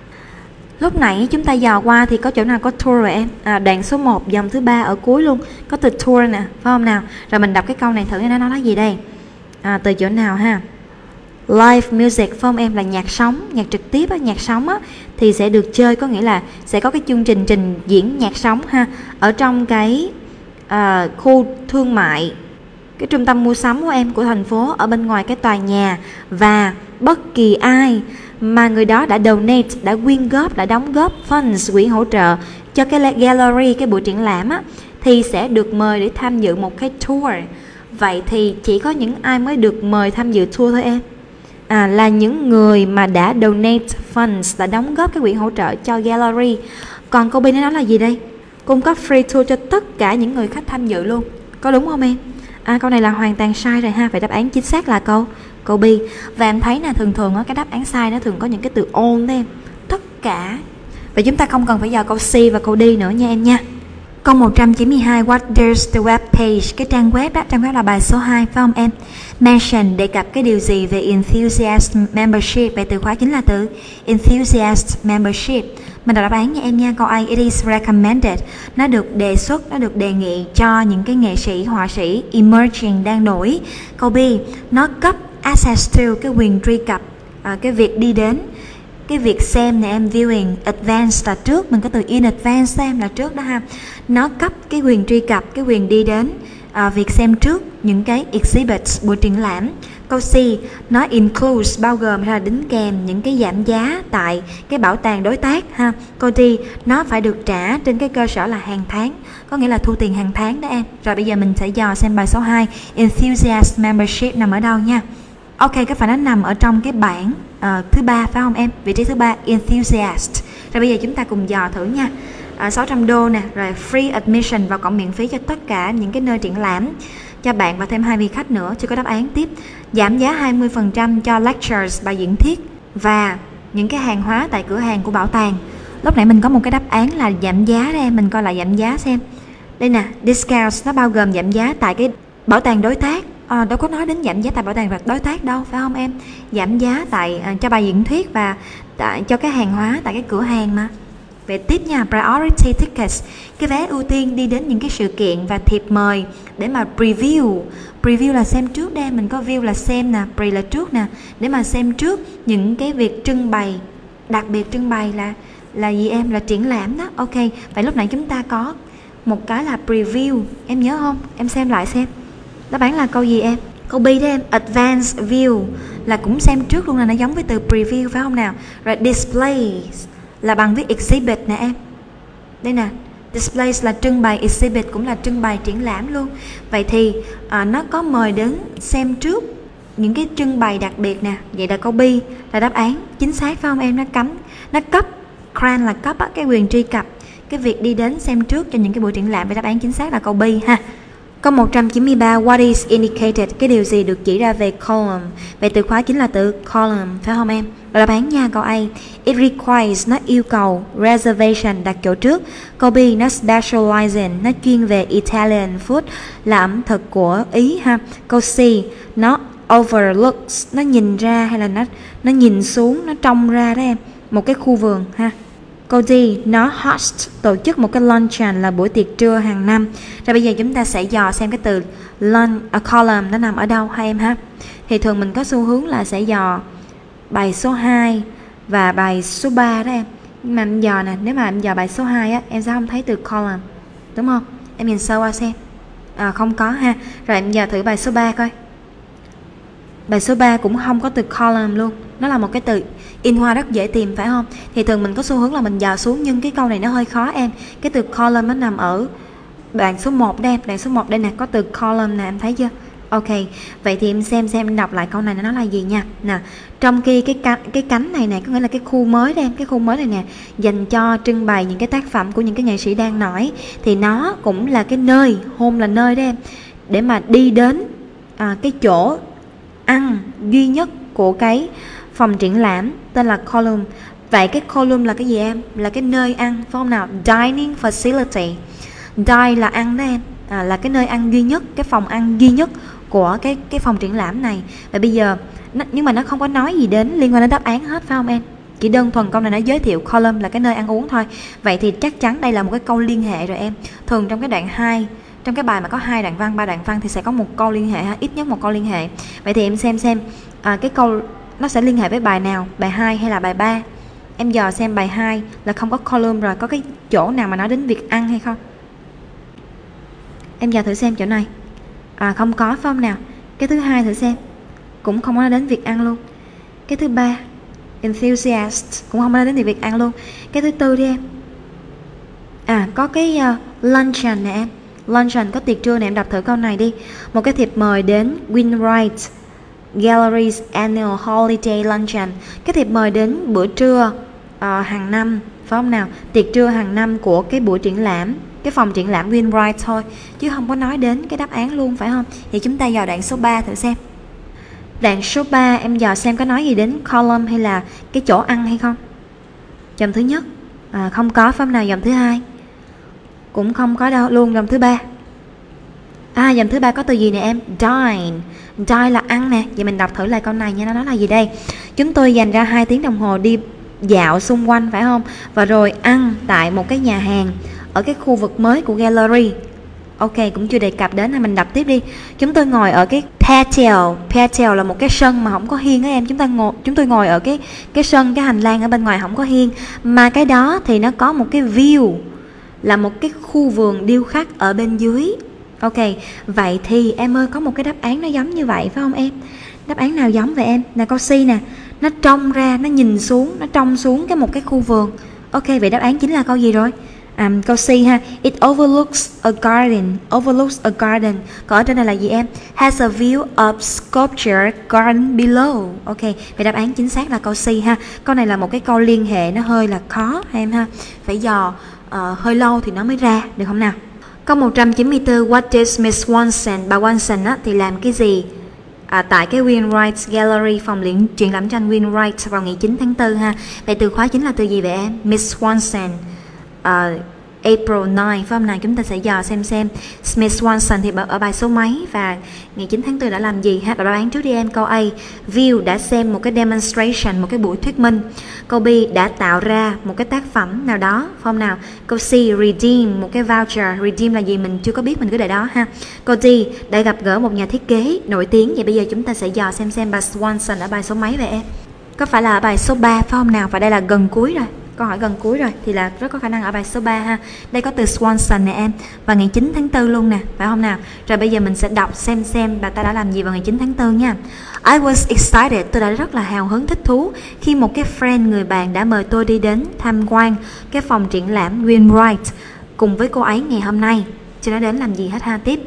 Lúc nãy chúng ta dò qua thì có chỗ nào có tour rồi em? À, đoạn số một dòng thứ ba ở cuối luôn có từ tour nè, phải không nào? Rồi mình đọc cái câu này thử nó nói gì đây? À, từ chỗ nào ha? Live music, phải không em? Là nhạc sống, nhạc trực tiếp á, nhạc sống á, thì sẽ được chơi, có nghĩa là sẽ có cái chương trình trình diễn nhạc sống ha, ở trong cái à, khu thương mại, cái trung tâm mua sắm của em, của thành phố, ở bên ngoài cái tòa nhà. Và bất kỳ ai mà người đó đã donate, đã quyên góp, đã đóng góp funds, quỹ hỗ trợ cho cái gallery, cái buổi triển lãm á, thì sẽ được mời để tham dự một cái tour. Vậy thì chỉ có những ai mới được mời tham dự tour thôi em? À, là những người mà đã donate funds, đã đóng góp cái quỹ hỗ trợ cho gallery. Còn câu B nó nói là gì đây? Cung cấp free tour cho tất cả những người khách tham dự luôn. Có đúng không em? À, câu này là hoàn toàn sai rồi ha. Vậy đáp án chính xác là câu câu B. Và em thấy là thường thường á, cái đáp án sai nó thường có những cái từ all đó em, tất cả. Vậy chúng ta không cần phải dò câu C và câu D nữa nha em nha. Câu một trăm chín mươi hai, what does the web page, cái trang web đó, trang web là bài số hai phải không em? Mention, đề cập cái điều gì về enthusiast membership? Vậy từ khóa chính là từ enthusiast membership. Mình đọc đáp án nha em nha. Câu A, it is recommended, nó được đề xuất, nó được đề nghị cho những cái nghệ sĩ, họa sĩ emerging, đang nổi. Câu B, nó cấp access to, cái quyền truy cập, à, cái việc đi đến cái việc xem này em, viewing, advance là trước, mình có từ in advance em là trước đó ha. Nó cấp cái quyền truy cập, cái quyền đi đến à, việc xem trước những cái exhibits, buổi triển lãm. Câu C, nó includes, bao gồm hay là đính kèm những cái giảm giá tại cái bảo tàng đối tác ha. Câu D, nó phải được trả trên cái cơ sở là hàng tháng, có nghĩa là thu tiền hàng tháng đó em. Rồi bây giờ mình sẽ dò xem bài số hai, enthusiast membership nằm ở đâu nha. Ok, cái phần nó nằm ở trong cái bảng uh, thứ ba phải không em? Vị trí thứ ba, enthusiast. Rồi bây giờ chúng ta cùng dò thử nha. Uh, sáu trăm đô nè, rồi free admission, vào cổng miễn phí cho tất cả những cái nơi triển lãm cho bạn và thêm hai vị khách nữa. Chưa có đáp án tiếp. Giảm giá hai mươi phần trăm cho lectures, bài diễn thuyết và những cái hàng hóa tại cửa hàng của bảo tàng. Lúc nãy mình có một cái đáp án là giảm giá đây, mình coi lại giảm giá xem. Đây nè, discounts nó bao gồm giảm giá tại cái bảo tàng đối tác. À, đâu có nói đến giảm giá tại bảo tàng đối tác đâu, phải không em? Giảm giá tại à, cho bài diễn thuyết và tại, cho cái hàng hóa tại cái cửa hàng mà. Về tiếp nha, priority tickets, cái vé ưu tiên đi đến những cái sự kiện và thiệp mời để mà preview. Preview là xem trước đây, mình có view là xem nè, pre là trước nè, để mà xem trước những cái việc trưng bày. Đặc biệt trưng bày là là gì em? Là triển lãm đó. Ok, vậy lúc nãy chúng ta có một cái là preview, em nhớ không? Em xem lại xem. Đáp án là câu gì em? Câu B đó em, advanced view là cũng xem trước luôn, là nó giống với từ preview phải không nào? Rồi display là bằng với exhibit nè em. Đây nè, displays là trưng bày, exhibit cũng là trưng bày triển lãm luôn. Vậy thì à, nó có mời đến xem trước những cái trưng bày đặc biệt nè. Vậy là câu B là đáp án chính xác phải không em? Nó cấm, nó cấp, grant là cấp á, cái quyền truy cập, cái việc đi đến xem trước cho những cái buổi triển lãm. Vậy đáp án chính xác là câu B ha. Câu một trăm chín mươi ba, what is indicated, cái điều gì được chỉ ra về column. Vậy từ khóa chính là từ column phải không em? Rồi đáp án nha, câu A, it requires, nó yêu cầu, reservation, đặt chỗ trước. Câu B, nó specializing, nó chuyên về Italian food, là ẩm thực của Ý ha. Câu C, nó overlooks, nó nhìn ra hay là nó nó nhìn xuống, nó trông ra đó em, một cái khu vườn ha. Câu D, nó host, tổ chức một cái luncheon là buổi tiệc trưa hàng năm. Rồi bây giờ chúng ta sẽ dò xem cái từ lunch, a column nó nằm ở đâu hai em ha. Thì thường mình có xu hướng là sẽ dò bài số hai và bài số ba đó em. Nhưng mà em dò nè, nếu mà em dò bài số hai á, em sẽ không thấy từ column, đúng không? Em nhìn sơ qua xem. À, không có ha. Rồi em dò thử bài số ba coi. Bài số ba cũng không có từ column luôn. Nó là một cái từ in hoa rất dễ tìm phải không? Thì thường mình có xu hướng là mình dò xuống, nhưng cái câu này nó hơi khó em. Cái từ column nó nằm ở đoạn số một đây em. Đoạn số một đây nè, có từ column nè, em thấy chưa? Ok, vậy thì em xem xem em đọc lại câu này nó là gì nha. Nè, trong khi cái cánh, cái cánh này nè, có nghĩa là cái khu mới đây em, cái khu mới này nè, dành cho trưng bày những cái tác phẩm của những cái nghệ sĩ đang nổi, thì nó cũng là cái nơi, home là nơi đó em, để mà đi đến à, cái chỗ ăn duy nhất của cái phòng triển lãm tên là column. Vậy cái column là cái gì em? Là cái nơi ăn phải không nào? Dining facility. Dine là ăn đó em, à, là cái nơi ăn duy nhất, cái phòng ăn duy nhất của cái cái phòng triển lãm này. Và bây giờ nó, nhưng mà nó không có nói gì đến liên quan đến đáp án hết phải không em? Chỉ đơn thuần câu này nó giới thiệu column là cái nơi ăn uống thôi. Vậy thì chắc chắn đây là một cái câu liên hệ rồi em. Thường trong cái đoạn hai, trong cái bài mà có hai đoạn văn, ba đoạn văn thì sẽ có một câu liên hệ ha, ít nhất một câu liên hệ. Vậy thì em xem xem à, cái câu nó sẽ liên hệ với bài nào, bài hai hay là bài ba. Em dò xem bài hai là không có column rồi, có cái chỗ nào mà nói đến việc ăn hay không? Em dò thử xem chỗ này. À không có phải không nào? Cái thứ hai thử xem. Cũng không có nói đến việc ăn luôn. Cái thứ ba, enthusiast, cũng không có nói đến việc ăn luôn. Cái thứ tư đi em. À có cái uh, luncheon nè em. Luncheon có tiệc trưa nè, em đọc thử câu này đi. Một cái thiệp mời đến Wainwright Gallery's Annual Holiday Luncheon. Cái thiệp mời đến bữa trưa uh, hàng năm, phải không nào? Tiệc trưa hàng năm của cái buổi triển lãm, cái phòng triển lãm Wainwright thôi, chứ không có nói đến cái đáp án luôn phải không? Thì chúng ta dò đoạn số ba thử xem. Đoạn số ba em dò xem có nói gì đến column hay là cái chỗ ăn hay không? Dòng thứ nhất à, không có phải không nào? Dòng thứ hai cũng không có đâu luôn. Dòng thứ ba, à dòng thứ ba có từ gì nè em? Dine. Dine là ăn nè. Vậy mình đọc thử lại câu này nha, nó nói là gì đây? Chúng tôi dành ra hai tiếng đồng hồ đi dạo xung quanh phải không? Và rồi ăn tại một cái nhà hàng ở cái khu vực mới của gallery. Ok, cũng chưa đề cập đến, là mình đọc tiếp đi. Chúng tôi ngồi ở cái patio. Patio là một cái sân mà không có hiên á em. Chúng ta ngồi chúng tôi ngồi ở cái cái sân, cái hành lang ở bên ngoài không có hiên, mà cái đó thì nó có một cái view, là một cái khu vườn điêu khắc ở bên dưới. Ok, vậy thì em ơi, có một cái đáp án nó giống như vậy phải không em? Đáp án nào giống vậy em? Là câu C nè, nó trông ra, nó nhìn xuống, nó trông xuống cái một cái khu vườn. Ok, vậy đáp án chính là câu gì rồi? À, câu C ha, it overlooks a garden. Overlooks a garden. Còn ở trên này là gì em? Has a view of sculpture garden below. Ok, vậy đáp án chính xác là câu C ha. Câu này là một cái câu liên hệ, nó hơi là khó em ha, phải dò uh, hơi lâu thì nó mới ra, được không nào? Câu một trăm chín mươi tư, what does Miss Swanson, bà Swanson á, thì làm cái gì à, tại cái Wainwright Gallery, phòng luyện triển lãm tranh Wainwright vào ngày chín tháng tư ha. Vậy từ khóa chính là từ gì vậy em? Miss Swanson uh, April chín, phải không nào? Chúng ta sẽ dò xem xem Miss Swanson thì ở bài số mấy và ngày chín tháng tư đã làm gì ha. Đọc đáp án trước đi em. Câu A, view, đã xem một cái demonstration, một cái buổi thuyết minh. Câu B, đã tạo ra một cái tác phẩm nào đó, phải không nào? Câu C, redeem, một cái voucher. Redeem là gì mình chưa có biết, mình cứ để đó ha. Câu D, đã gặp gỡ một nhà thiết kế nổi tiếng. Vậy bây giờ chúng ta sẽ dò xem xem bà Swanson ở bài số mấy vậy em? Có phải là ở bài số ba phải không nào? Và đây là gần cuối rồi. Câu hỏi gần cuối rồi thì là rất có khả năng ở bài số ba ha. Đây có từ Swanson nè em, và ngày chín tháng tư luôn nè, phải không nào? Rồi bây giờ mình sẽ đọc xem xem bà ta đã làm gì vào ngày chín tháng tư nha. I was excited, tôi đã rất là hào hứng thích thú khi một cái friend, người bạn đã mời tôi đi đến tham quan cái phòng triển lãm Wainwright cùng với cô ấy ngày hôm nay. Chưa nói đến làm gì hết ha. Tiếp,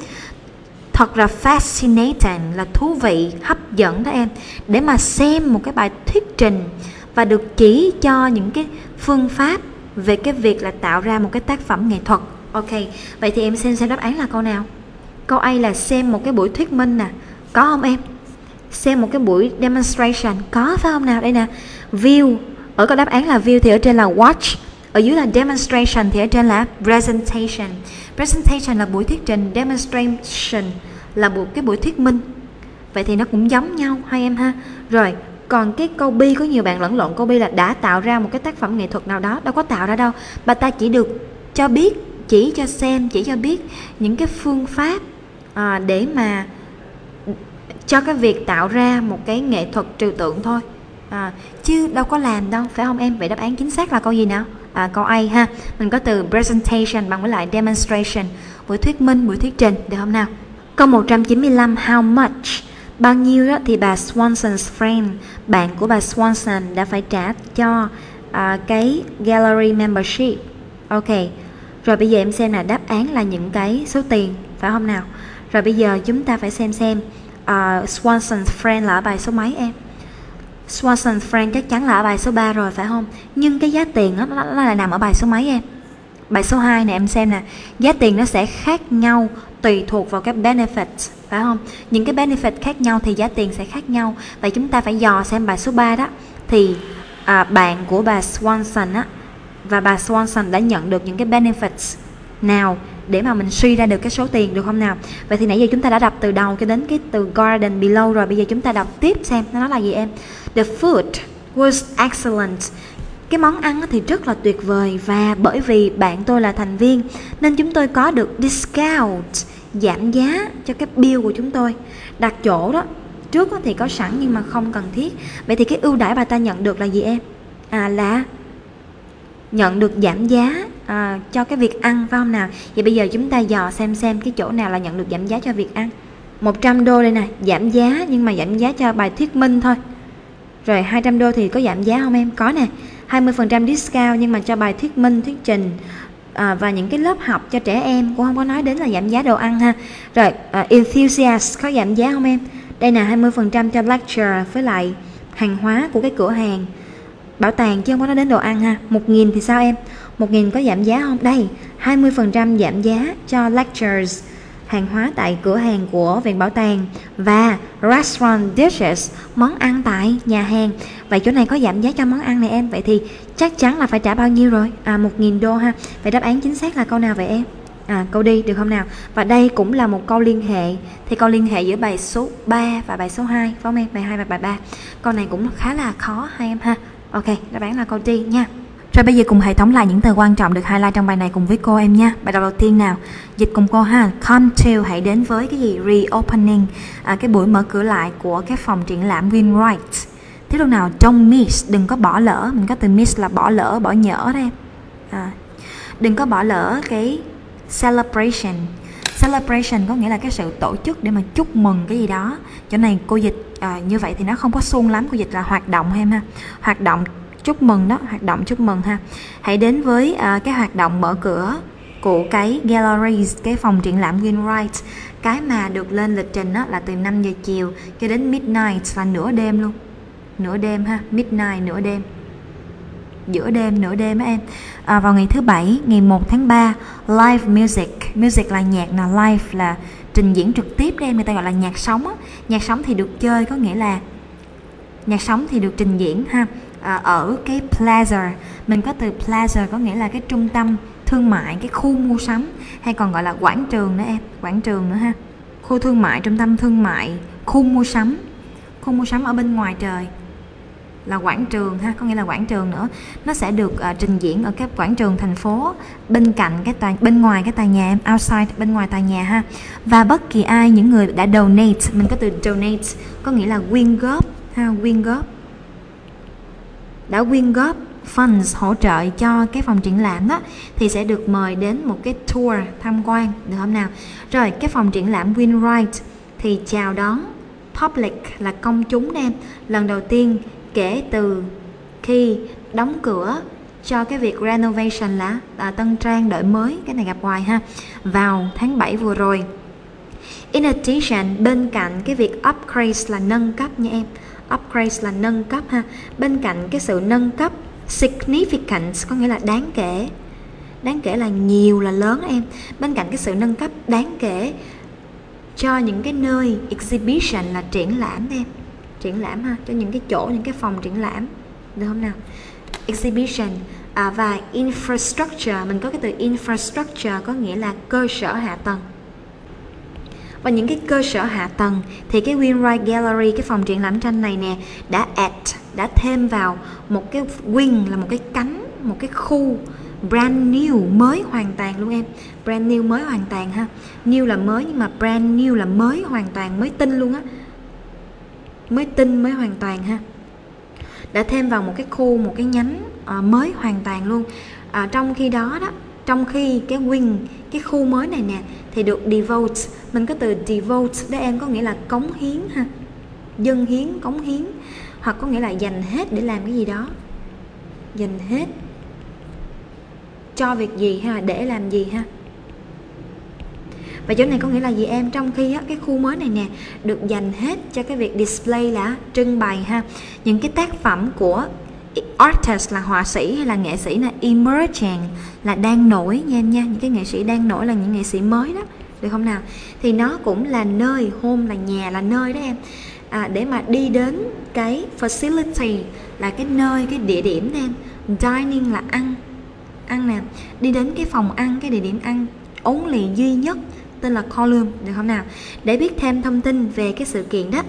thật là fascinating, là thú vị, hấp dẫn đó em, để mà xem một cái bài thuyết trình và được chỉ cho những cái phương pháp về cái việc là tạo ra một cái tác phẩm nghệ thuật. Ok, vậy thì em xem xem đáp án là câu nào? Câu A là xem một cái buổi thuyết minh nè, có không em? Xem một cái buổi demonstration, có phải không nào? Đây nè, view, ở câu đáp án là view thì ở trên là watch, ở dưới là demonstration thì ở trên là presentation. Presentation là buổi thuyết trình, demonstration là một cái buổi thuyết minh. Vậy thì nó cũng giống nhau hai em ha. Rồi, còn cái câu B có nhiều bạn lẫn lộn. Câu B là đã tạo ra một cái tác phẩm nghệ thuật nào đó. Đâu có tạo ra đâu, bà ta chỉ được cho biết, chỉ cho xem, chỉ cho biết những cái phương pháp à, để mà cho cái việc tạo ra một cái nghệ thuật trừu tượng thôi, à, chứ đâu có làm đâu, phải không em? Vậy đáp án chính xác là câu gì nào? À, câu A ha. Mình có từ presentation bằng với lại demonstration, buổi thuyết minh, buổi thuyết trình, được không nào? Câu một trăm chín mươi lăm, how much, bao nhiêu đó thì bà Swanson's friend, bạn của bà Swanson đã phải trả cho à, cái gallery membership. Ok, rồi bây giờ em xem là đáp án là những cái số tiền, phải không nào? Rồi bây giờ chúng ta phải xem xem uh, Swanson's friend là ở bài số mấy em? Swanson's friend chắc chắn là ở bài số ba rồi, phải không? Nhưng cái giá tiền đó, nó, nó là nằm ở bài số mấy em? Bài số hai nè, em xem nè, giá tiền nó sẽ khác nhau tùy thuộc vào cái benefit, phải không? Những cái benefit khác nhau thì giá tiền sẽ khác nhau. Vậy chúng ta phải dò xem bài số ba đó thì à, bạn của bà Swanson á và bà Swanson đã nhận được những cái benefits nào để mà mình suy ra được cái số tiền, được không nào? Vậy thì nãy giờ chúng ta đã đọc từ đầu cho đến cái từ garden below rồi. Bây giờ chúng ta đọc tiếp xem nó nói là gì em. The food was excellent. Cái món ăn thì rất là tuyệt vời, và bởi vì bạn tôi là thành viên nên chúng tôi có được discount, giảm giá cho cái bill của chúng tôi. Đặt chỗ đó trước thì có sẵn nhưng mà không cần thiết. Vậy thì cái ưu đãi bà ta nhận được là gì em? À là nhận được giảm giá à, cho cái việc ăn, phải không nào? Vậy bây giờ chúng ta dò xem xem cái chỗ nào là nhận được giảm giá cho việc ăn. Một trăm đô đây nè, giảm giá nhưng mà giảm giá cho bài thuyết minh thôi. Rồi hai trăm đô thì có giảm giá không em? Có nè, hai mươi phần trăm discount nhưng mà cho bài thuyết minh, thuyết trình à, và những cái lớp học cho trẻ em cũng không có nói đến là giảm giá đồ ăn ha. Rồi uh, enthusiast có giảm giá không em? Đây là hai mươi phần trăm cho lecture với lại hàng hóa của cái cửa hàng bảo tàng chứ không có nói đến đồ ăn ha. Một nghìn thì sao em? Một nghìn có giảm giá không? Đây, hai mươi phần trăm giảm giá cho lectures, hàng hóa tại cửa hàng của viện bảo tàng, và restaurant dishes, món ăn tại nhà hàng. Vậy chỗ này có giảm giá cho món ăn này em. Vậy thì chắc chắn là phải trả bao nhiêu rồi? À, một nghìn đô ha. Vậy đáp án chính xác là câu nào vậy em? À, câu đi, được không nào? Và đây cũng là một câu liên hệ. Thì câu liên hệ giữa bài số ba và bài số hai, phải không em? Bài hai và bài ba. Câu này cũng khá là khó hai em ha. Ok, đáp án là câu D nha. Rồi bây giờ cùng hệ thống lại những từ quan trọng được highlight trong bài này cùng với cô em nha. Bài đọc đầu tiên nào. dịch cùng cô ha. Come to, hãy đến với cái gì? Reopening, à, cái buổi mở cửa lại của cái phòng triển lãm Wainwright. Tiếp lúc nào? Don't miss, đừng có bỏ lỡ. Mình có từ miss là bỏ lỡ, bỏ nhỡ đấy em. À, đừng có bỏ lỡ cái celebration. Celebration có nghĩa là cái sự tổ chức để mà chúc mừng cái gì đó. Chỗ này cô dịch à, như vậy thì nó không có suông lắm. Cô dịch là hoạt động em ha. Hoạt động chúc mừng đó, hoạt động chúc mừng ha. Hãy đến với à, cái hoạt động mở cửa của cái galleries, cái phòng triển lãm Wainwright. Cái mà được lên lịch trình đó là từ năm giờ chiều cho đến midnight, là nửa đêm luôn. Nửa đêm ha, midnight, nửa đêm, giữa đêm, nửa đêm á em. À, vào ngày thứ bảy, ngày một tháng ba, live music. Music là nhạc, là live là trình diễn trực tiếp đấy em, người ta gọi là nhạc sống á. Nhạc sống thì được chơi, có nghĩa là nhạc sống thì được trình diễn ha. À, ở cái plaza, mình có từ plaza có nghĩa là cái trung tâm thương mại, cái khu mua sắm, hay còn gọi là quảng trường nữa em, quảng trường nữa ha. Khu thương mại, trung tâm thương mại, khu mua sắm, khu mua sắm ở bên ngoài trời là quảng trường ha, có nghĩa là quảng trường nữa. Nó sẽ được uh, trình diễn ở cái quảng trường thành phố bên cạnh cái tòa, bên ngoài cái tòa nhà em, outside, bên ngoài tòa nhà ha. Và bất kỳ ai, những người đã donate, mình có từ donate có nghĩa là quyên góp ha, quyên góp, đã quyên góp funds hỗ trợ cho cái phòng triển lãm đó, thì sẽ được mời đến một cái tour tham quan, được không nào? Rồi cái phòng triển lãm Wainwright thì chào đón public là công chúng em, lần đầu tiên kể từ khi đóng cửa cho cái việc renovation là à, tân trang đổi mới, cái này gặp hoài ha, vào tháng bảy vừa rồi. In addition, bên cạnh cái việc upgrade là nâng cấp nha em, upgrade là nâng cấp ha, bên cạnh cái sự nâng cấp significant có nghĩa là đáng kể, đáng kể là nhiều, là lớn em, bên cạnh cái sự nâng cấp đáng kể cho những cái nơi exhibition là triển lãm em, triển lãm ha, cho những cái chỗ, những cái phòng triển lãm, được không nào? Exhibition à, và infrastructure, mình có cái từ infrastructure có nghĩa là cơ sở hạ tầng. Và những cái cơ sở hạ tầng thì cái Wainwright Gallery, cái phòng triển lãm tranh này nè, đã add, đã thêm vào một cái wing là một cái cánh, một cái khu brand new, mới hoàn toàn luôn em. Brand new, mới hoàn toàn ha. New là mới nhưng mà brand new là mới hoàn toàn, mới tinh luôn á. Mới tinh, mới hoàn toàn ha. Đã thêm vào một cái khu, một cái nhánh uh, mới hoàn toàn luôn. uh, Trong khi đó đó, trong khi cái wing, cái khu mới này nè thì được devote, mình có từ devote đó em, có nghĩa là cống hiến ha, dâng hiến, cống hiến, hoặc có nghĩa là dành hết để làm cái gì đó, dành hết cho việc gì ha, để làm gì ha. Và chỗ này có nghĩa là gì em? Trong khi á, cái khu mới này nè được dành hết cho cái việc display là trưng bày ha, những cái tác phẩm của artist là họa sĩ hay là nghệ sĩ là emerging là đang nổi nha em nha, những cái nghệ sĩ đang nổi là những nghệ sĩ mới đó, được không nào? Thì nó cũng là nơi, home là nhà, là nơi đó em, à, để mà đi đến cái facility là cái nơi, cái địa điểm đó em. Dining là ăn, ăn nè, đi đến cái phòng ăn, cái địa điểm ăn only, duy nhất, tên là column, được không nào? Để biết thêm thông tin về cái sự kiện đó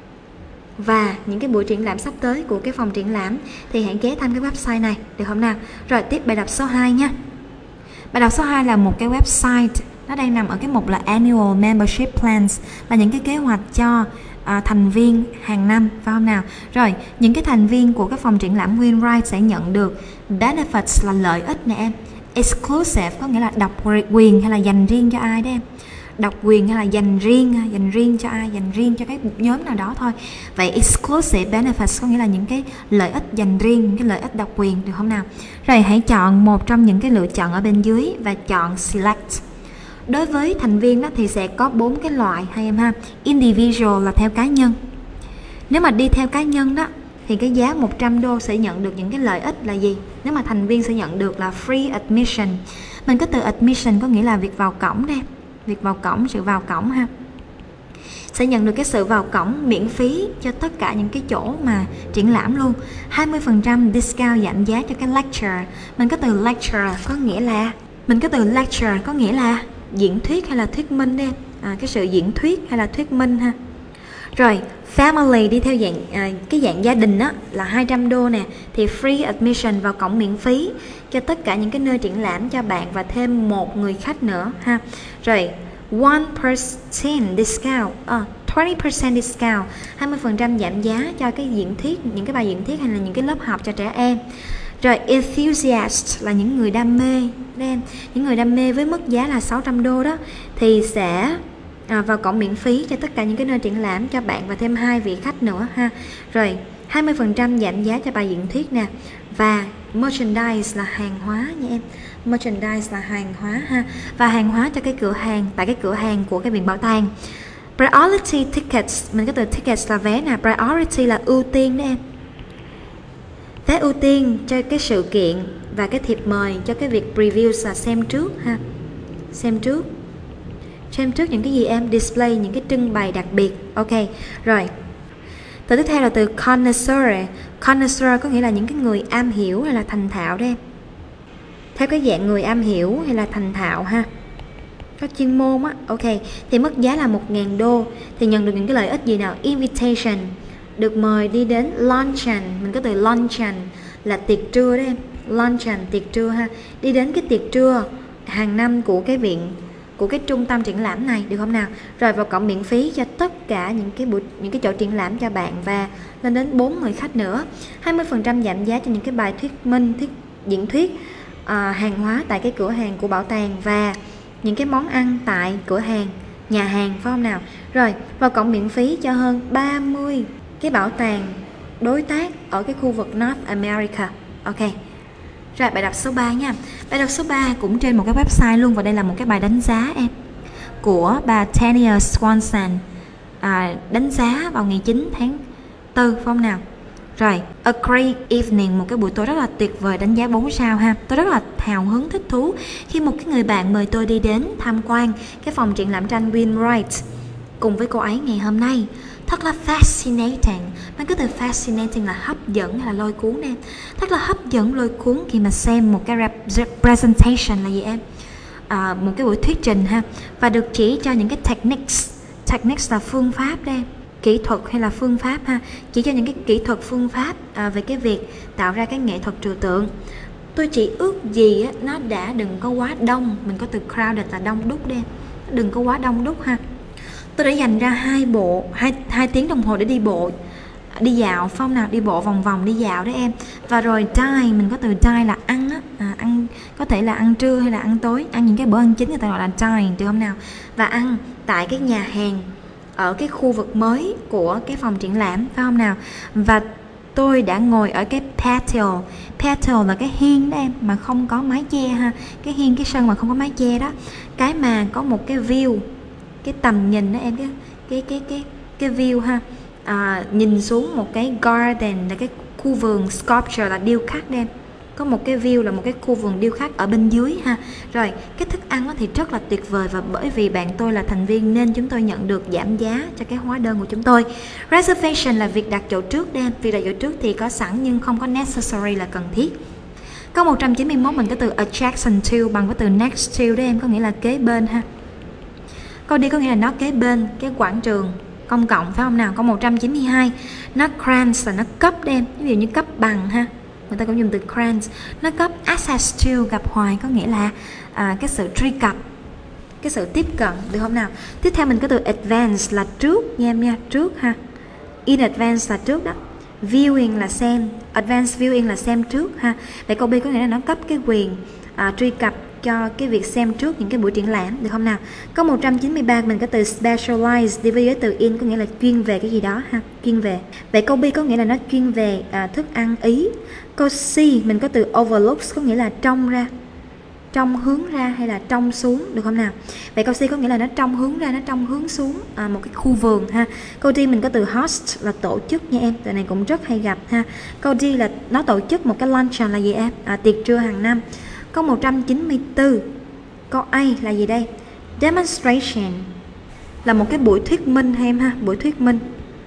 và những cái buổi triển lãm sắp tới của cái phòng triển lãm thì hãy ghé thăm cái website này, được không nào? Rồi tiếp bài đọc số hai nha. Bài đọc số hai là một cái website, nó đang nằm ở cái mục là Annual Membership Plans, là những cái kế hoạch cho à, thành viên hàng năm, phải không nào? Rồi, những cái thành viên của cái phòng triển lãm Wainwright sẽ nhận được benefits là lợi ích nè em. Exclusive có nghĩa là độc quyền hay là dành riêng cho ai đó em. Độc quyền hay là dành riêng, dành riêng cho ai, dành riêng cho cái nhóm nào đó thôi. Vậy exclusive benefits có nghĩa là những cái lợi ích dành riêng, những cái lợi ích độc quyền, được không nào? Rồi hãy chọn một trong những cái lựa chọn ở bên dưới và chọn select. Đối với thành viên đó thì sẽ có bốn cái loại hay em ha. Individual là theo cá nhân. Nếu mà đi theo cá nhân đó thì cái giá một trăm đô sẽ nhận được những cái lợi ích là gì? Nếu mà thành viên sẽ nhận được là free admission. Mình có từ admission có nghĩa là việc vào cổng đây. Việc vào cổng, sự vào cổng ha. Sẽ nhận được cái sự vào cổng miễn phí cho tất cả những cái chỗ mà triển lãm luôn. hai mươi phần trăm discount giảm giá cho cái lecture. Mình có từ lecture có nghĩa là Mình có từ lecture có nghĩa là diễn thuyết hay là thuyết minh đây. À, cái sự diễn thuyết hay là thuyết minh ha. Rồi, family đi theo dạng à, cái dạng gia đình á là hai trăm đô nè, thì free admission vào cổng miễn phí cho tất cả những cái nơi triển lãm cho bạn và thêm một người khách nữa ha. Rồi, one percent discount, uh, twenty percent discount, hai mươi phần trăm giảm giá cho cái diễn thuyết, những cái bài diễn thuyết hay là những cái lớp học cho trẻ em. Rồi, enthusiast là những người đam mê, đam, những người đam mê với mức giá là sáu trăm đô đó thì sẽ à, vào cổng miễn phí cho tất cả những cái nơi triển lãm cho bạn và thêm hai vị khách nữa ha. Rồi, hai mươi phần trăm giảm giá cho bài diễn thuyết nè. Và merchandise là hàng hóa nha em. Merchandise là hàng hóa ha. Và hàng hóa cho cái cửa hàng, tại cái cửa hàng của cái viện bảo tàng. Priority tickets, mình có từ tickets là vé nè, priority là ưu tiên đó em. Vé ưu tiên cho cái sự kiện và cái thiệp mời cho cái việc preview là xem trước ha. Xem trước. Xem trước những cái gì em, display những cái trưng bày đặc biệt. Ok, rồi. Từ tiếp theo là từ connoisseur. Connoisseur có nghĩa là những cái người am hiểu hay là thành thạo đó em. Theo cái dạng người am hiểu hay là thành thạo ha. Có chuyên môn á. Ok, thì mức giá là một nghìn đô thì nhận được những cái lợi ích gì nào? Invitation, được mời đi đến luncheon, mình có từ luncheon là tiệc trưa đó em. Luncheon, tiệc trưa ha. Đi đến cái tiệc trưa hàng năm của cái viện, của cái trung tâm triển lãm này, được không nào? Rồi vào cổng miễn phí cho tất cả những cái buổi, những cái chỗ triển lãm cho bạn và lên đến bốn người khách nữa. hai mươi phần trăm giảm giá cho những cái bài thuyết minh, thuyết diễn thuyết à, hàng hóa tại cái cửa hàng của bảo tàng và những cái món ăn tại cửa hàng, nhà hàng, phải không nào? Rồi vào cổng miễn phí cho hơn ba mươi cái bảo tàng đối tác ở cái khu vực North America. Ok. Rồi bài đọc số ba nha. Bài đọc số ba cũng trên một cái website luôn, và đây là một cái bài đánh giá em của bà Tanya Swanson, à, đánh giá vào ngày chín tháng tư, phải không nào? Rồi, a great evening, một cái buổi tối rất là tuyệt vời, đánh giá bốn sao ha. Tôi rất là hào hứng, thích thú khi một cái người bạn mời tôi đi đến tham quan cái phòng triển lãm tranh Wainwright cùng với cô ấy ngày hôm nay. Thật là fascinating. Mình cứ từ fascinating là hấp dẫn hay là lôi cuốn em. Thật là hấp dẫn, lôi cuốn khi mà xem một cái presentation là gì em? À, một cái buổi thuyết trình ha. Và được chỉ cho những cái techniques. Techniques là phương pháp đây, kỹ thuật hay là phương pháp ha. Chỉ cho những cái kỹ thuật phương pháp à, về cái việc tạo ra cái nghệ thuật trừu tượng. Tôi chỉ ước gì á, nó đã đừng có quá đông. Mình có từ crowded là đông đúc đây. Đừng có quá đông đúc ha. Tôi đã dành ra hai bộ hai, hai tiếng đồng hồ để đi bộ, đi dạo, phải không nào? Đi bộ vòng vòng, đi dạo đó em. Và rồi dine, mình có từ dine là ăn á, à, ăn có thể là ăn trưa hay là ăn tối, ăn những cái bữa ăn chính người ta gọi là dine, được không nào? Và ăn tại cái nhà hàng ở cái khu vực mới của cái phòng triển lãm, phải không nào? Và tôi đã ngồi ở cái patio. Patio là cái hiên đó em, mà không có mái che ha. Cái hiên, cái sân mà không có mái che đó. Cái mà có một cái view, cái tầm nhìn đó em, cái cái cái cái cái view ha, à, nhìn xuống một cái garden là cái khu vườn, sculpture là điêu khắc đó em, có một cái view là một cái khu vườn điêu khắc ở bên dưới ha. Rồi cái thức ăn thì rất là tuyệt vời, và bởi vì bạn tôi là thành viên nên chúng tôi nhận được giảm giá cho cái hóa đơn của chúng tôi. Reservation là việc đặt chỗ trước đó em. Việc đặt chỗ trước thì có sẵn nhưng không có necessary là cần thiết. Câu một trăm chín mươi mốt mình có từ adjacent to bằng với từ next to đó em, có nghĩa là kế bên ha. Câu đi có nghĩa là nó kế bên cái quảng trường công cộng, phải không nào? Câu một trăm chín mươi hai, nó grants là nó cấp đem, ví dụ như cấp bằng ha, người ta cũng dùng từ grants. Nó cấp access to, gặp hoài có nghĩa là à, cái sự truy cập, cái sự tiếp cận, được không nào? Tiếp theo mình có từ advance là trước nha em nha, trước ha. In advance là trước đó. Viewing là xem, advance viewing là xem trước ha. Vậy câu B có nghĩa là nó cấp cái quyền à, truy cập cho cái việc xem trước những cái buổi triển lãm, được không nào? Câu một trăm chín mươi ba mình có từ specialize đi với từ in, có nghĩa là chuyên về cái gì đó ha, chuyên về. Vậy câu B có nghĩa là nó chuyên về à, thức ăn Ý. Câu C mình có từ overlooks, có nghĩa là trông ra, trông hướng ra hay là trông xuống, được không nào? Vậy câu C có nghĩa là nó trông hướng ra, nó trông hướng xuống à, một cái khu vườn ha. Câu D mình có từ host là tổ chức nha em, từ này cũng rất hay gặp ha. Câu D là nó tổ chức một cái luncheon là gì em? À, tiệc trưa hàng năm. Câu một trăm chín mươi tư, câu A là gì đây? Demonstration là một cái buổi thuyết minh hay em ha, buổi thuyết minh.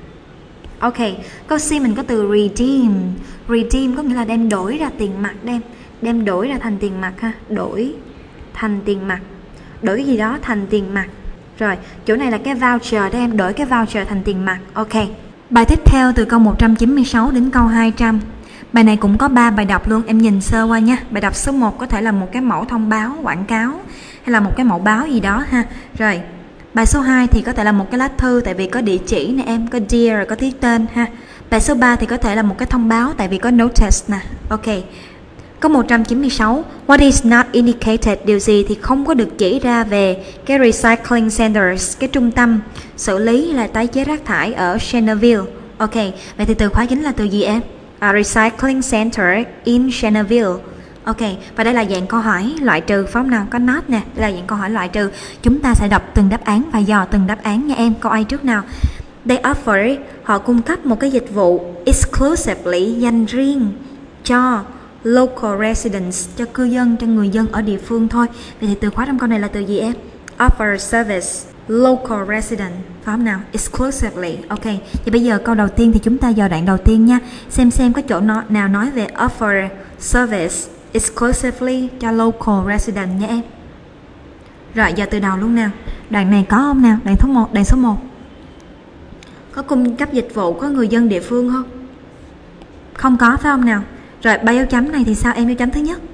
Ok, câu C mình có từ redeem. Redeem có nghĩa là đem đổi ra tiền mặt, đem đem đổi ra thành tiền mặt ha, đổi thành tiền mặt, đổi cái gì đó thành tiền mặt. Rồi, chỗ này là cái voucher để em đổi cái voucher thành tiền mặt. Ok. Bài tiếp theo từ câu một trăm chín mươi sáu đến câu hai trăm. Bài này cũng có ba bài đọc luôn, em nhìn sơ qua nha. Bài đọc số một có thể là một cái mẫu thông báo, quảng cáo hay là một cái mẫu báo gì đó ha. Rồi, bài số hai thì có thể là một cái lá thư tại vì có địa chỉ nè em, có dear rồi có ký tên ha. Bài số ba thì có thể là một cái thông báo tại vì có notice nè. Ok. Câu một trăm chín mươi sáu, what is not indicated, điều gì thì không có được chỉ ra về cái recycling centers, cái trung tâm xử lý hay là tái chế rác thải ở Centerville. Ok, vậy thì từ khóa chính là từ gì em? À, recycling center in Centerville. Ok, và đây là dạng câu hỏi loại trừ phải không nào? Có not nè, đây là dạng câu hỏi loại trừ. Chúng ta sẽ đọc từng đáp án và dò từng đáp án nha em. Câu A trước nào. They offer, họ cung cấp một cái dịch vụ exclusively, dành riêng cho local residents, cho cư dân, cho người dân ở địa phương thôi. Vậy thì từ khóa trong câu này là từ gì em? Offer service local resident, phải không nào? Exclusively. Ok, thì bây giờ câu đầu tiên thì chúng ta dò đoạn đầu tiên nha. Xem xem có chỗ nó, nào nói về offer service exclusively cho local resident nha em. Rồi, giờ từ đầu luôn nào. Đoạn này có không nào? Đoạn số một, đoạn số một. Có cung cấp dịch vụ, có người dân địa phương không? Không có phải không nào? Rồi, ba dấu chấm này thì sao em? Dấu chấm thứ nhất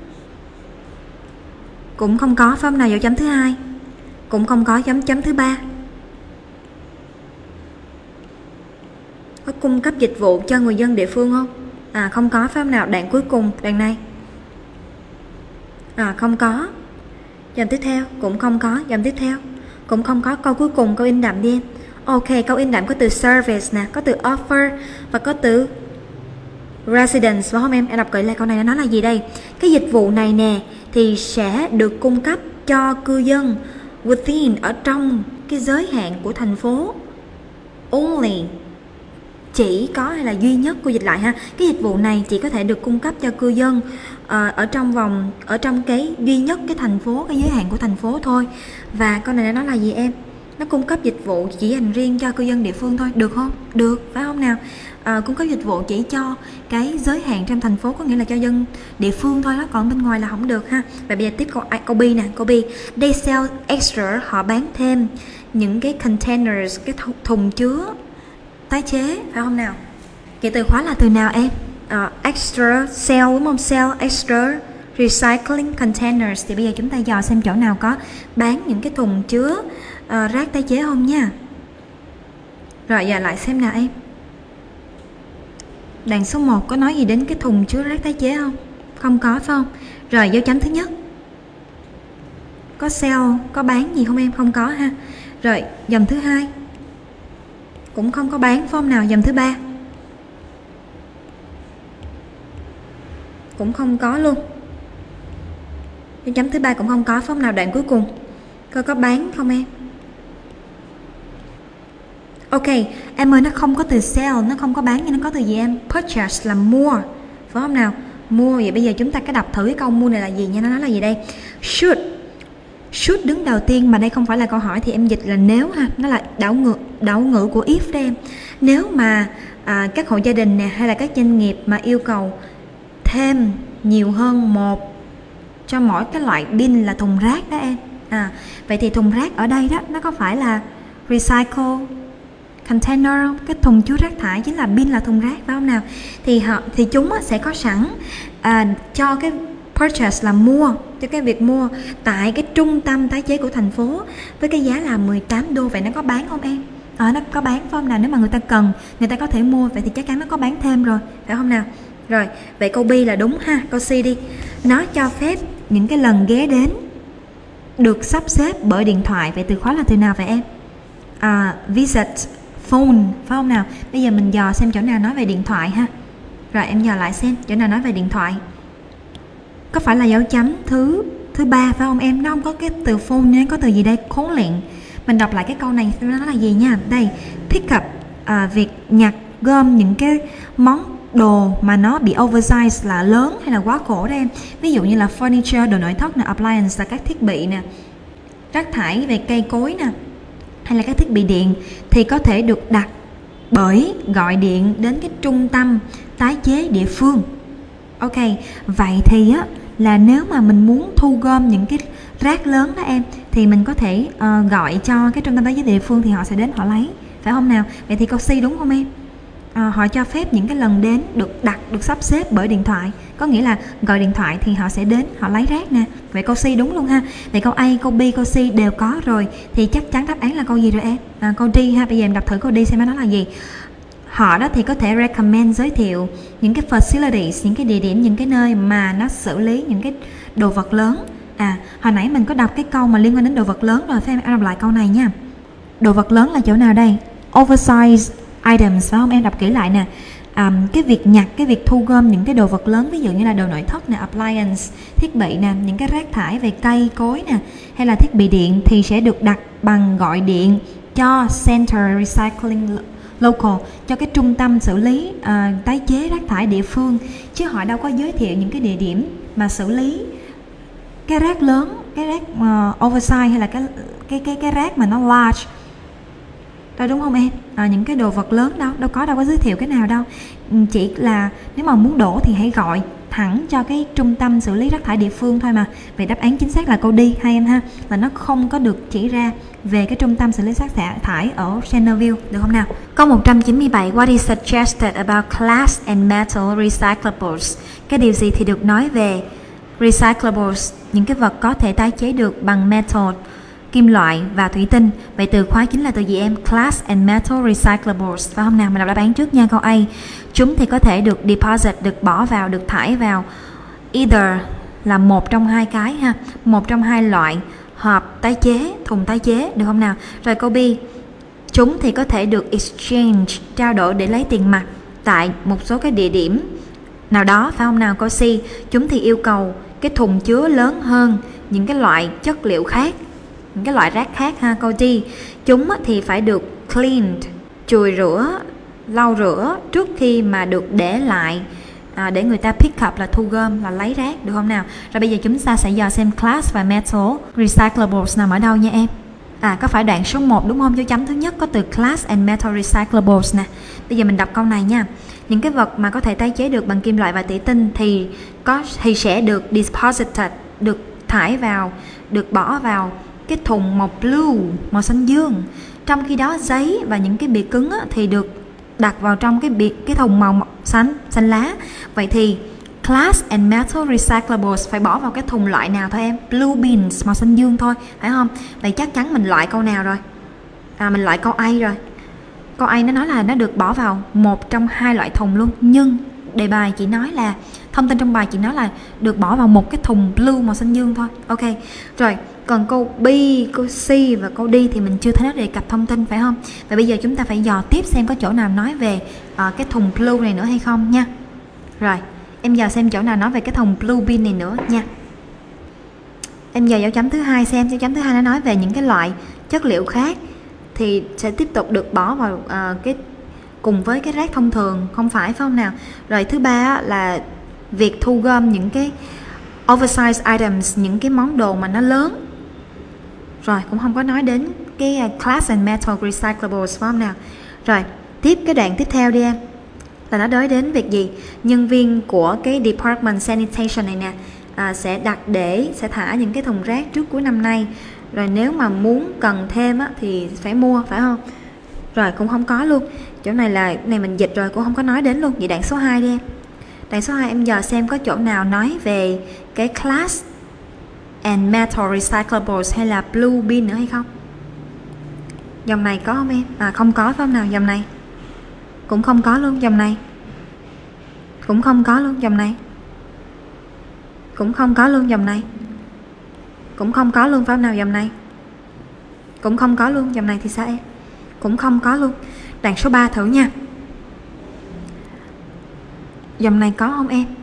cũng không có phải không nào? Dấu chấm thứ hai cũng không có. Chấm chấm thứ ba có cung cấp dịch vụ cho người dân địa phương không? À không có phải không nào? Đoạn cuối cùng, đoạn này à không có. Dòng tiếp theo cũng không có. Dòng tiếp theo cũng không có. Câu cuối cùng, câu in đậm đi em. Ok, câu in đậm có từ service nè, có từ offer và có từ residence, phải không em? Em đọc kỹ lại câu này nó nói là gì đây? Cái dịch vụ này nè thì sẽ được cung cấp cho cư dân within, ở trong cái giới hạn của thành phố. Only, chỉ có hay là duy nhất, cô dịch lại ha. Cái dịch vụ này chỉ có thể được cung cấp cho cư dân uh, ở trong vòng, ở trong cái duy nhất cái thành phố, cái giới hạn của thành phố thôi. Và câu này nó nói là gì em? Nó cung cấp dịch vụ chỉ dành riêng cho cư dân địa phương thôi, được không? Được, phải không nào? À, cung cấp dịch vụ chỉ cho cái giới hạn trong thành phố, có nghĩa là cho dân địa phương thôi đó, còn bên ngoài là không được ha. Và bây giờ tiếp câu, câu B nè, câu B. They sell extra, họ bán thêm những cái containers, cái thùng chứa tái chế, phải không nào? Cái từ khóa là từ nào em? À, extra, sell đúng không? Sell extra recycling containers. Thì bây giờ chúng ta dò xem chỗ nào có bán những cái thùng chứa uh, rác tái chế không nha. Rồi giờ lại xem nào em. Đoạn số một có nói gì đến cái thùng chứa rác tái chế không? Không có phải không? Rồi dấu chấm thứ nhất có sell, có bán gì không em? Không có ha. Rồi dòng thứ hai cũng không có bán phải không nào? Dòng thứ ba cũng không có luôn. Dấu chấm thứ ba cũng không có phải không nào? Đoạn cuối cùng coi có bán không em? Ok, em ơi, nó không có từ sell, nó không có bán, nhưng nó có từ gì em? Purchase là mua, phải không nào? Mua. Vậy bây giờ chúng ta cái đọc thử cái câu mua này là gì nha. Nó nói là gì đây? Should. Should đứng đầu tiên, mà đây không phải là câu hỏi thì em dịch là nếu ha. Nó là đảo ngữ, đảo ngữ của if đây em. Nếu mà à, các hộ gia đình nè hay là các doanh nghiệp mà yêu cầu thêm nhiều hơn một cho mỗi cái loại bin là thùng rác đó em. À, vậy thì thùng rác ở đây đó, nó có phải là recycle container không? Cái thùng chứa rác thải chính là bin là thùng rác, phải không nào? Thì họ thì chúng sẽ có sẵn à, cho cái purchase là mua, cho cái việc mua tại cái trung tâm tái chế của thành phố với cái giá là mười tám đô. Vậy nó có bán không em? Ờ, nó có bán phải không nào? Nếu mà người ta cần, người ta có thể mua, vậy thì chắc chắn nó có bán thêm rồi, phải không nào? Rồi, vậy câu B là đúng ha. Câu C đi. Nó cho phép những cái lần ghé đến được sắp xếp bởi điện thoại. Vậy từ khóa là từ nào vậy em? À, visit phone, phải không nào? Bây giờ mình dò xem chỗ nào nói về điện thoại ha. Rồi em dò lại xem chỗ nào nói về điện thoại. Có phải là dấu chấm thứ thứ ba phải không em? Nó không có cái từ phone nên có từ gì đây? Calling. Mình đọc lại cái câu này xem nó là gì nha. Đây, pick up, à, việc nhặt gom những cái món đồ mà nó bị oversize là lớn hay là quá khổ đó em. Ví dụ như là furniture, đồ nội thất nè, appliance là các thiết bị nè, rác thải về cây cối nè, hay là các thiết bị điện thì có thể được đặt bởi gọi điện đến cái trung tâm tái chế địa phương. Ok, vậy thì á là nếu mà mình muốn thu gom những cái rác lớn đó em thì mình có thể uh, gọi cho cái trung tâm tái chế địa phương thì họ sẽ đến họ lấy, phải không nào? Vậy thì câu C đúng không em? À, họ cho phép những cái lần đến được đặt, được sắp xếp bởi điện thoại, có nghĩa là gọi điện thoại thì họ sẽ đến họ lấy rác nè. Vậy câu C đúng luôn ha. Vậy câu A, câu B, câu C đều có rồi thì chắc chắn đáp án là câu gì rồi em? À, câu D ha. Bây giờ em đọc thử câu D xem nó là gì. Họ đó thì có thể recommend, giới thiệu những cái facilities, những cái địa điểm, những cái nơi mà nó xử lý những cái đồ vật lớn. À, hồi nãy mình có đọc cái câu mà liên quan đến đồ vật lớn rồi, phải em đọc lại câu này nha. Đồ vật lớn là chỗ nào đây? Oversize items, phải không em? Đọc kỹ lại nè. Um, cái việc nhặt, cái việc thu gom những cái đồ vật lớn, ví dụ như là đồ nội thất nè, appliance, thiết bị nè, những cái rác thải về cây, cối nè, hay là thiết bị điện thì sẽ được đặt bằng gọi điện cho Center Recycling Local, cho cái trung tâm xử lý uh, tái chế rác thải địa phương, chứ họ đâu có giới thiệu những cái địa điểm mà xử lý cái rác lớn, cái rác uh, oversize hay là cái cái cái cái rác mà nó large. Đó, đúng không em? À, những cái đồ vật lớn đâu, đâu có đâu có giới thiệu cái nào đâu. Chỉ là nếu mà muốn đổ thì hãy gọi thẳng cho cái trung tâm xử lý rác thải địa phương thôi mà. Vậy đáp án chính xác là câu D hai em ha, là nó không có được chỉ ra về cái trung tâm xử lý rác thải ở Centerville, được không nào? Câu một trăm chín mươi bảy, what is suggested about glass and metal recyclables? Cái điều gì thì được nói về recyclables, những cái vật có thể tái chế được bằng metal, kim loại và thủy tinh. Vậy từ khóa chính là từ gì em? Glass and metal recyclables, phải không nào? Mình đọc đáp án trước nha. Câu A, chúng thì có thể được deposit, được bỏ vào, được thải vào either là một trong hai cái ha, một trong hai loại hộp tái chế, thùng tái chế, được không nào? Rồi câu B, chúng thì có thể được exchange, trao đổi để lấy tiền mặt tại một số cái địa điểm nào đó, phải không nào? Câu C, chúng thì yêu cầu cái thùng chứa lớn hơn những cái loại chất liệu khác, những cái loại rác khác ha. Câu D, chúng thì phải được cleaned, chùi rửa, lau rửa trước khi mà được để lại à, để người ta pick up là thu gom, là lấy rác, được không nào? Rồi bây giờ chúng ta sẽ dò xem glass và metal recyclables nằm ở đâu nha em. À, có phải đoạn số một đúng không? Dấu chấm thứ nhất có từ glass and metal recyclables nè. Bây giờ mình đọc câu này nha. Những cái vật mà có thể tái chế được bằng kim loại và thủy tinh thì có thì sẽ được deposited, được thải vào, được bỏ vào cái thùng màu blue, màu xanh dương. Trong khi đó giấy và những cái bìa cứng á, thì được đặt vào trong cái bìa, cái thùng màu xanh, xanh lá. Vậy thì glass and metal recyclables phải bỏ vào cái thùng loại nào thôi em? Blue bins, màu xanh dương thôi, phải không? Vậy chắc chắn mình loại câu nào rồi? À, mình loại câu A rồi. Câu A nó nói là nó được bỏ vào một trong hai loại thùng luôn, nhưng đề bài chỉ nói là, thông tin trong bài chỉ nói là được bỏ vào một cái thùng blue màu xanh dương thôi. Ok, rồi còn câu B, câu C và câu D thì mình chưa thấy nó đề cập thông tin, phải không? Và bây giờ chúng ta phải dò tiếp xem có chỗ nào nói về uh, cái thùng blue này nữa hay không nha. Rồi, em dò xem chỗ nào nói về cái thùng blue bin này nữa nha. Em dò dấu chấm thứ hai xem, dấu chấm thứ hai nó nói về những cái loại chất liệu khác thì sẽ tiếp tục được bỏ vào uh, cái cùng với cái rác thông thường, không phải, phải không nào? Rồi thứ ba là việc thu gom những cái oversize items, những cái món đồ mà nó lớn. Rồi cũng không có nói đến cái glass and metal recyclables, phải không nào? Rồi tiếp cái đoạn tiếp theo đi em, là nó nói đến việc gì? Nhân viên của cái department sanitation này nè à, sẽ đặt để sẽ thả những cái thùng rác trước cuối năm nay. Rồi nếu mà muốn cần thêm á, thì phải mua, phải không? Rồi cũng không có luôn. Chỗ này là này mình dịch rồi cũng không có nói đến luôn. Vậy đoạn số hai đi em. Đoạn số hai em dò xem có chỗ nào nói về cái glass and metal recyclables hay là blue bin nữa hay không? Dòng này có không em? À không có, phải không nào? Dòng này cũng không có luôn. Dòng này cũng không có luôn. Dòng này cũng không có luôn. Dòng này cũng không có luôn, phải không nào? Dòng này cũng không có luôn. Dòng này thì sao em? Cũng không có luôn. Đoạn số ba thử nha. Dòng này có không em?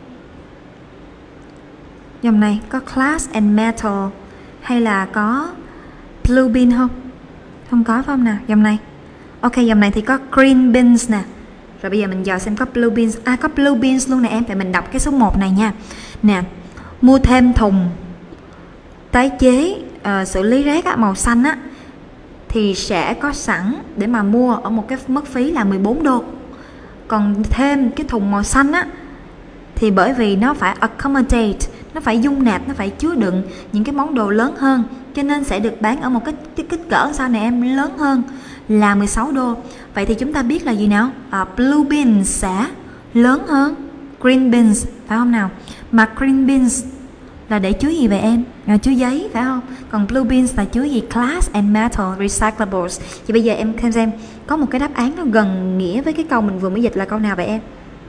Dòng này có glass and metal hay là có blue bin không? Không có, phải không nào? Dòng này ok, dòng này thì có green bins nè. Rồi bây giờ mình dò xem có blue bins. À có blue bins luôn nè em. Vậy mình đọc cái số một này nha. Nè, mua thêm thùng tái chế uh, xử lý rác á, màu xanh á, thì sẽ có sẵn để mà mua ở một cái mức phí là mười bốn đô. Còn thêm cái thùng màu xanh á thì bởi vì nó phải accommodate, nó phải dung nạp, nó phải chứa đựng những cái món đồ lớn hơn cho nên sẽ được bán ở một cái, cái kích cỡ sao này em, lớn hơn là mười sáu đô. Vậy thì chúng ta biết là gì nào? À, blue beans sẽ lớn hơn green beans, phải không nào? Mà green beans là để chứa gì vậy em? À, chứa giấy, phải không? Còn blue beans là chứa gì? Glass and metal recyclables. Thì bây giờ em xem xem có một cái đáp án nó gần nghĩa với cái câu mình vừa mới dịch là câu nào vậy em?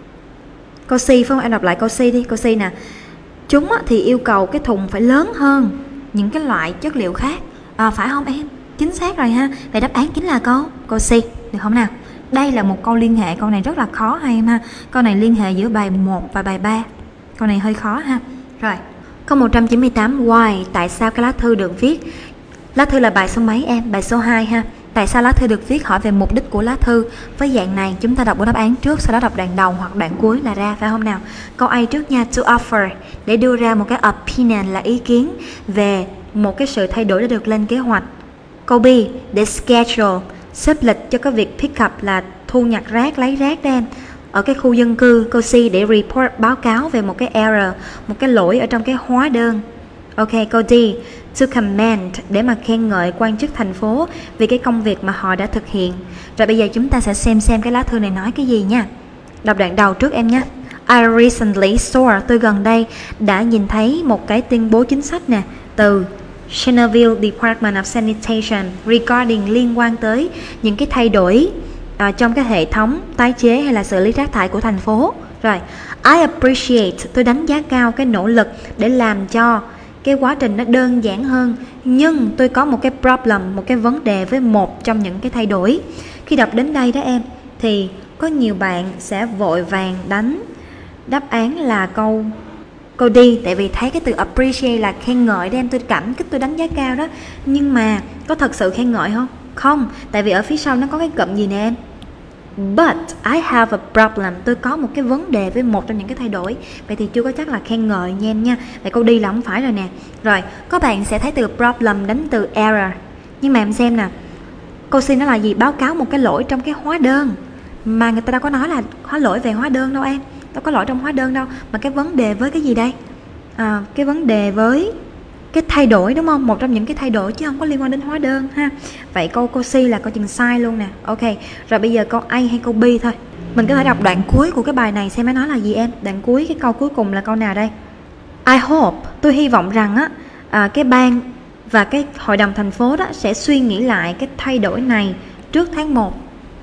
Câu C phải không? Em đọc lại câu C đi. Câu C nè. Chúng thì yêu cầu cái thùng phải lớn hơn những cái loại chất liệu khác. À, phải không em? Chính xác rồi ha. Vậy đáp án chính là câu câu C, được không nào? Đây là một câu liên hệ, câu này rất là khó ha em ha. Câu này liên hệ giữa bài một và bài ba. Câu này hơi khó ha. Rồi. Câu một trăm chín mươi tám, why, tại sao cái lá thư được viết? Lá thư là bài số mấy em? Bài số hai ha. Tại sao lá thư được viết? Hỏi về mục đích của lá thư. Với dạng này chúng ta đọc bộ đáp án trước, sau đó đọc đoạn đầu hoặc đoạn cuối là ra, phải không nào? Câu A trước nha, to offer, để đưa ra một cái opinion là ý kiến về một cái sự thay đổi đã được lên kế hoạch. Câu B, để schedule, xếp lịch cho cái việc pick up là thu nhặt rác, lấy rác đó em, ở cái khu dân cư. Câu C, để report, báo cáo về một cái error, một cái lỗi ở trong cái hóa đơn. Ok, câu D, to commend, để mà khen ngợi quan chức thành phố vì cái công việc mà họ đã thực hiện. Rồi bây giờ chúng ta sẽ xem xem cái lá thư này nói cái gì nha. Đọc đoạn đầu trước em nhé. I recently saw, tôi gần đây đã nhìn thấy một cái tuyên bố chính sách nè, từ Cheneville Department of Sanitation regarding, liên quan tới những cái thay đổi à, trong cái hệ thống tái chế hay là xử lý rác thải của thành phố. Rồi, I appreciate, tôi đánh giá cao cái nỗ lực để làm cho cái quá trình nó đơn giản hơn, nhưng tôi có một cái problem, một cái vấn đề với một trong những cái thay đổi. Khi đọc đến đây đó em, thì có nhiều bạn sẽ vội vàng đánh đáp án là câu câu D, tại vì thấy cái từ appreciate là khen ngợi đó em, tôi cảm kích, tôi đánh giá cao đó. Nhưng mà có thật sự khen ngợi không? Không, tại vì ở phía sau nó có cái cụm gì nè em? But I have a problem, tôi có một cái vấn đề với một trong những cái thay đổi. Vậy thì chưa có chắc là khen ngợi nha em nha. Vậy câu đi là không phải rồi nè. Rồi, có bạn sẽ thấy từ problem đánh từ error. Nhưng mà em xem nè, câu C nó là gì? Báo cáo một cái lỗi trong cái hóa đơn. Mà người ta đâu có nói là có lỗi về hóa đơn đâu em, đâu có lỗi trong hóa đơn đâu. Mà cái vấn đề với cái gì đây? À, cái vấn đề với cái thay đổi, đúng không? Một trong những cái thay đổi chứ không có liên quan đến hóa đơn ha. Vậy câu câu C là câu chừng sai luôn nè. Ok, rồi bây giờ câu A hay câu B thôi. Mình có thể đọc đoạn cuối của cái bài này xem nó nói là gì em. Đoạn cuối, cái câu cuối cùng là câu nào đây? I hope, tôi hy vọng rằng á à, cái ban và cái hội đồng thành phố đó sẽ suy nghĩ lại cái thay đổi này trước tháng một.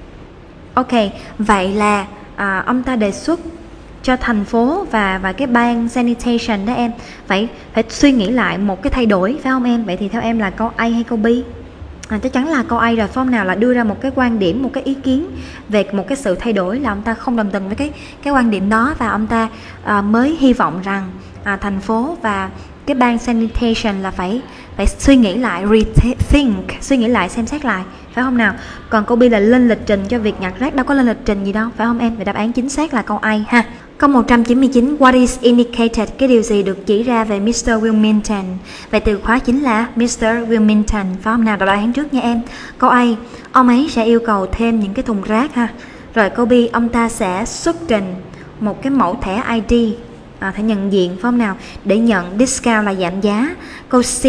Ok, vậy là à, ông ta đề xuất cho thành phố và và cái ban sanitation đó em phải phải suy nghĩ lại một cái thay đổi, phải không em? Vậy thì theo em là câu A hay câu B? À, chắc chắn là câu A rồi, phải không nào? Là đưa ra một cái quan điểm, một cái ý kiến về một cái sự thay đổi, là ông ta không đồng tình với cái cái quan điểm đó, và ông ta à, mới hy vọng rằng à, thành phố và cái ban sanitation là phải phải suy nghĩ lại, rethink, suy nghĩ lại, xem xét lại, phải không nào? Còn câu B là lên lịch trình cho việc nhặt rác, đâu có lên lịch trình gì đâu, phải không em? Vậy đáp án chính xác là câu A ha. Câu một trăm chín mươi chín, what is indicated, cái điều gì được chỉ ra về mít tơ Wilmington? Vậy từ khóa chính là mít tơ Wilmington, phải không nào? Đọc đáp án trước nha em. Câu A, ông ấy sẽ yêu cầu thêm những cái thùng rác ha. Rồi câu B, ông ta sẽ xuất trình một cái mẫu thẻ I D, à, thẻ nhận diện, phải không nào? Để nhận discount là giảm giá. Câu C,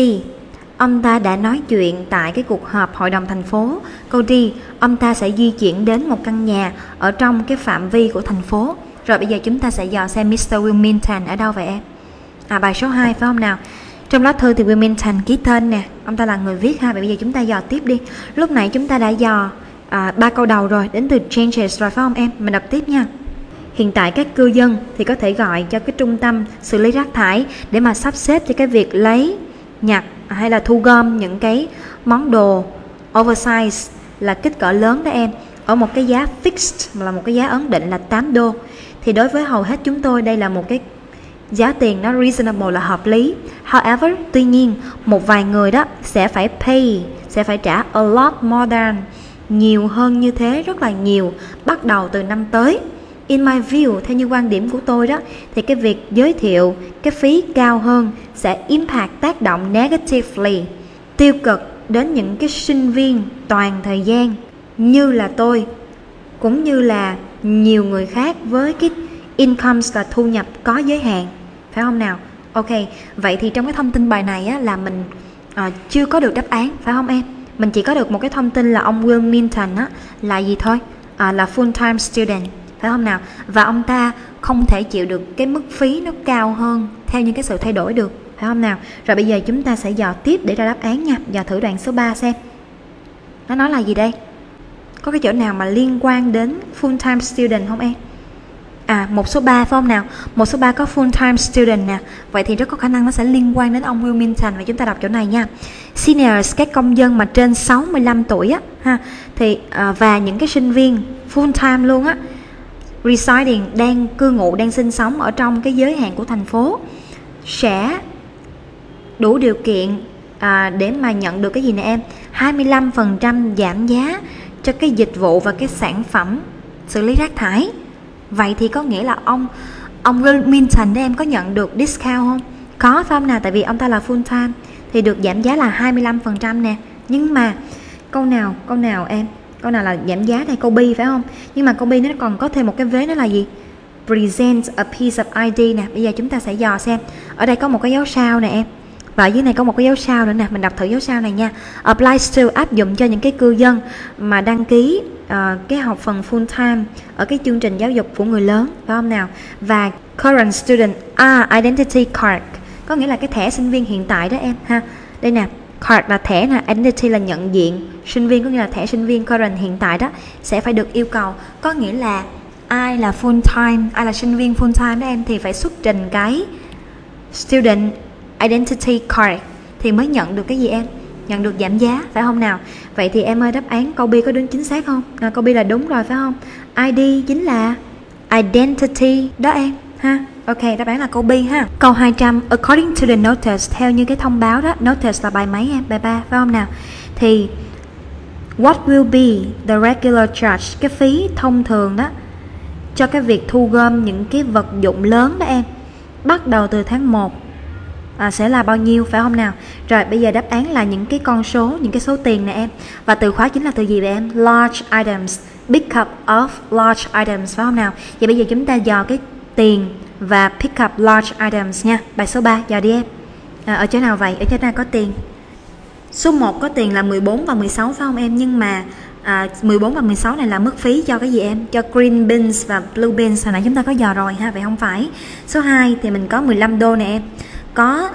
ông ta đã nói chuyện tại cái cuộc họp hội đồng thành phố. Câu D, ông ta sẽ di chuyển đến một căn nhà ở trong cái phạm vi của thành phố. Rồi bây giờ chúng ta sẽ dò xem mít tơ Wilmington ở đâu vậy em? À, bài số hai, phải không nào? Trong lá thư thì Wilmington ký tên nè, ông ta là người viết ha. Vậy bây giờ chúng ta dò tiếp đi. Lúc nãy chúng ta đã dò à, ba câu đầu rồi, đến từ changes rồi, phải không em? Mình đọc tiếp nha. Hiện tại các cư dân thì có thể gọi cho cái trung tâm xử lý rác thải để mà sắp xếp cho cái việc lấy, nhặt hay là thu gom những cái món đồ oversize là kích cỡ lớn đó em, ở một cái giá fixed, là một cái giá ấn định là tám đô. Thì đối với hầu hết chúng tôi đây là một cái giá tiền nó reasonable, là hợp lý. However, tuy nhiên một vài người đó sẽ phải pay, sẽ phải trả a lot more than, nhiều hơn như thế, rất là nhiều, bắt đầu từ năm tới. In my view, theo như quan điểm của tôi đó, thì cái việc giới thiệu cái phí cao hơn sẽ impact, tác động negatively, tiêu cực đến những cái sinh viên toàn thời gian như là tôi, cũng như là nhiều người khác với cái incomes là thu nhập có giới hạn, phải không nào? Ok, vậy thì trong cái thông tin bài này á, là mình à, chưa có được đáp án, phải không em? Mình chỉ có được một cái thông tin là ông Will Minton á, là gì thôi, à, là full time student, phải không nào? Và ông ta không thể chịu được cái mức phí nó cao hơn theo những cái sự thay đổi được, phải không nào? Rồi bây giờ chúng ta sẽ dò tiếp để ra đáp án nha. Dò thử đoạn số ba xem. Nó nói là gì đây? Có cái chỗ nào mà liên quan đến full time student không em? À, một số ba phải không nào? Một số ba có full time student nè. Vậy thì rất có khả năng nó sẽ liên quan đến ông Will Minton. Và chúng ta đọc chỗ này nha. Seniors, các công dân mà trên sáu mươi lăm tuổi á ha, thì à, và những cái sinh viên full time luôn á, residing, đang cư ngụ, đang sinh sống ở trong cái giới hạn của thành phố, sẽ đủ điều kiện à, để mà nhận được cái gì nè em? hai mươi lăm phần trăm giảm giá cho cái dịch vụ và cái sản phẩm xử lý rác thải. Vậy thì có nghĩa là ông ông Will Minton đấy em có nhận được discount không? Có phải không nào? Tại vì ông ta là full time thì được giảm giá là hai mươi lăm phần trăm nè. Nhưng mà câu nào câu nào em? Câu nào là giảm giá đây? Câu B phải không? Nhưng mà câu B nó còn có thêm một cái vế, đó là gì? Present a piece of i đê nè. Bây giờ chúng ta sẽ dò xem. Ở đây có một cái dấu sao nè em. Và ở dưới này có một cái dấu sao nữa nè. Mình đọc thử dấu sao này nha. Applies to, áp dụng cho những cái cư dân mà đăng ký uh, cái học phần full time ở cái chương trình giáo dục của người lớn, phải không nào? Và current student ah, identity card, có nghĩa là cái thẻ sinh viên hiện tại đó em ha. Đây nè, card là thẻ nè, identity là nhận diện, sinh viên có nghĩa là thẻ sinh viên current hiện tại đó sẽ phải được yêu cầu. Có nghĩa là ai là full time, ai là sinh viên full time đó em thì phải xuất trình cái student identity card thì mới nhận được cái gì em? Nhận được giảm giá, phải không nào? Vậy thì em ơi, đáp án câu B có đúng chính xác không? À, câu B là đúng rồi phải không? i đê chính là identity đó em ha. Ok, đáp án là câu B ha. Câu hai trăm, according to the notice, theo như cái thông báo đó, notice là bài mấy em? Bài ba phải không nào? Thì what will be the regular charge, cái phí thông thường đó cho cái việc thu gom những cái vật dụng lớn đó em, bắt đầu từ tháng một à, sẽ là bao nhiêu, phải không nào? Rồi bây giờ đáp án là những cái con số, những cái số tiền nè em. Và từ khóa chính là từ gì vậy em? Large items, pick up of large items, phải không nào? Vậy bây giờ chúng ta dò cái tiền và pick up large items nha. Bài số ba, dò đi em. À, ở chỗ nào vậy? Ở chỗ nào có tiền? Số một có tiền là mười bốn và mười sáu phải không em? Nhưng mà à, mười bốn và mười sáu này là mức phí cho cái gì em? Cho green beans và blue beans, hồi nãy chúng ta có dò rồi ha, vậy không phải. Số hai thì mình có mười lăm đô nè em. Có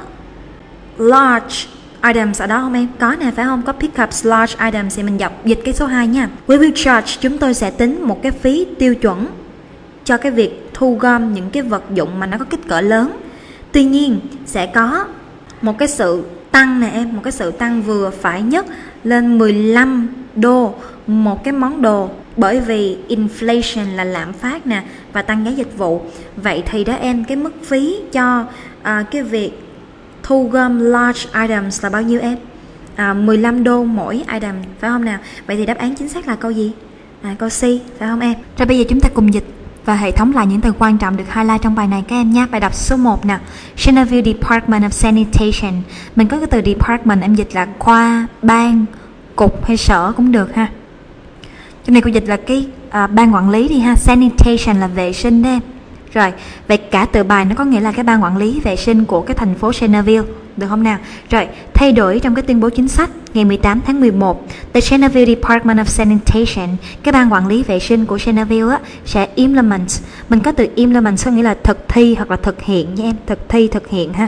large items ở đó không em? Có nè phải không? Có pick up large items thì mình dọc dịch cái số hai nha. We will charge, chúng tôi sẽ tính một cái phí tiêu chuẩn cho cái việc thu gom những cái vật dụng mà nó có kích cỡ lớn. Tuy nhiên sẽ có một cái sự tăng nè em, một cái sự tăng vừa phải nhất lên mười lăm đô một cái món đồ, bởi vì inflation là lạm phát nè và tăng giá dịch vụ. Vậy thì đó em, cái mức phí cho à, cái việc thu gom large items là bao nhiêu em? À, mười lăm đô mỗi item, phải không nào? Vậy thì đáp án chính xác là câu gì? À, câu C, phải không em? Rồi bây giờ chúng ta cùng dịch và hệ thống lại những từ quan trọng được highlight trong bài này các em nhé. Bài đọc số một nè, Channelview Department of Sanitation. Mình có cái từ department, em dịch là khoa, ban, cục hay sở cũng được ha. Trong này cô dịch là cái à, ban quản lý đi ha. Sanitation là vệ sinh đấy em. Rồi, vậy cả từ bài nó có nghĩa là cái ban quản lý vệ sinh của cái thành phố Channelview, được không nào? Rồi, thay đổi trong cái tuyên bố chính sách ngày mười tám tháng mười một, The Channelview Department of Sanitation, cái ban quản lý vệ sinh của Channelview á, sẽ implement. Mình có từ implement có nghĩa là thực thi hoặc là thực hiện nha em, thực thi, thực hiện ha.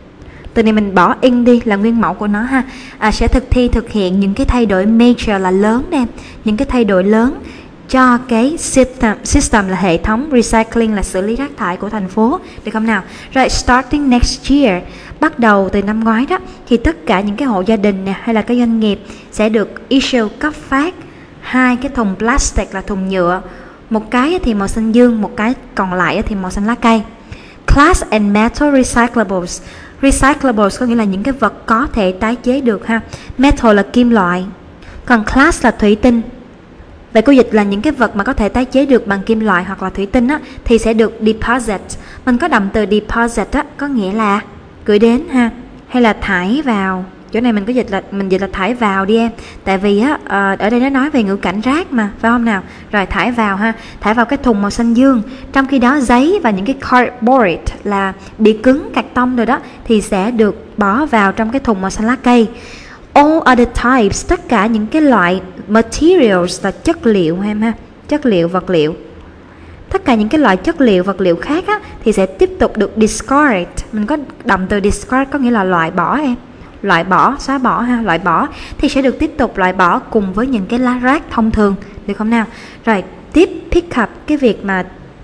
Từ này mình bỏ in đi là nguyên mẫu của nó ha. À, sẽ thực thi, thực hiện những cái thay đổi major là lớn em, những cái thay đổi lớn cho cái system, system là hệ thống recycling là xử lý rác thải của thành phố, được không nào? Rồi starting next year, bắt đầu từ năm ngoái đó, thì tất cả những cái hộ gia đình nè hay là cái doanh nghiệp sẽ được issue, cấp phát hai cái thùng plastic là thùng nhựa, một cái thì màu xanh dương, một cái còn lại thì màu xanh lá cây. Glass and metal recyclables, recyclables có nghĩa là những cái vật có thể tái chế được ha. Metal là kim loại, còn glass là thủy tinh. Vậy cô dịch là những cái vật mà có thể tái chế được bằng kim loại hoặc là thủy tinh á, thì sẽ được deposit. Mình có động từ deposit á, có nghĩa là gửi đến ha, hay là thải vào chỗ này mình có dịch là mình dịch là thải vào đi em, tại vì á à, ở đây nó nói về ngữ cảnh rác mà, phải không nào? Rồi thải vào ha, thải vào cái thùng màu xanh dương. Trong khi đó giấy và những cái cardboard là bìa cứng, cạc tông rồi đó, thì sẽ được bỏ vào trong cái thùng màu xanh lá cây. All other types, tất cả những cái loại materials là chất liệu em ha, chất liệu, vật liệu. Tất cả những cái loại chất liệu, vật liệu khác á, thì sẽ tiếp tục được discard. Mình có động từ discard có nghĩa là loại bỏ em. Loại bỏ, xóa bỏ ha, loại bỏ thì sẽ được tiếp tục loại bỏ cùng với những cái lá rác thông thường, được không nào? Rồi tiếp pick up, cái việc mà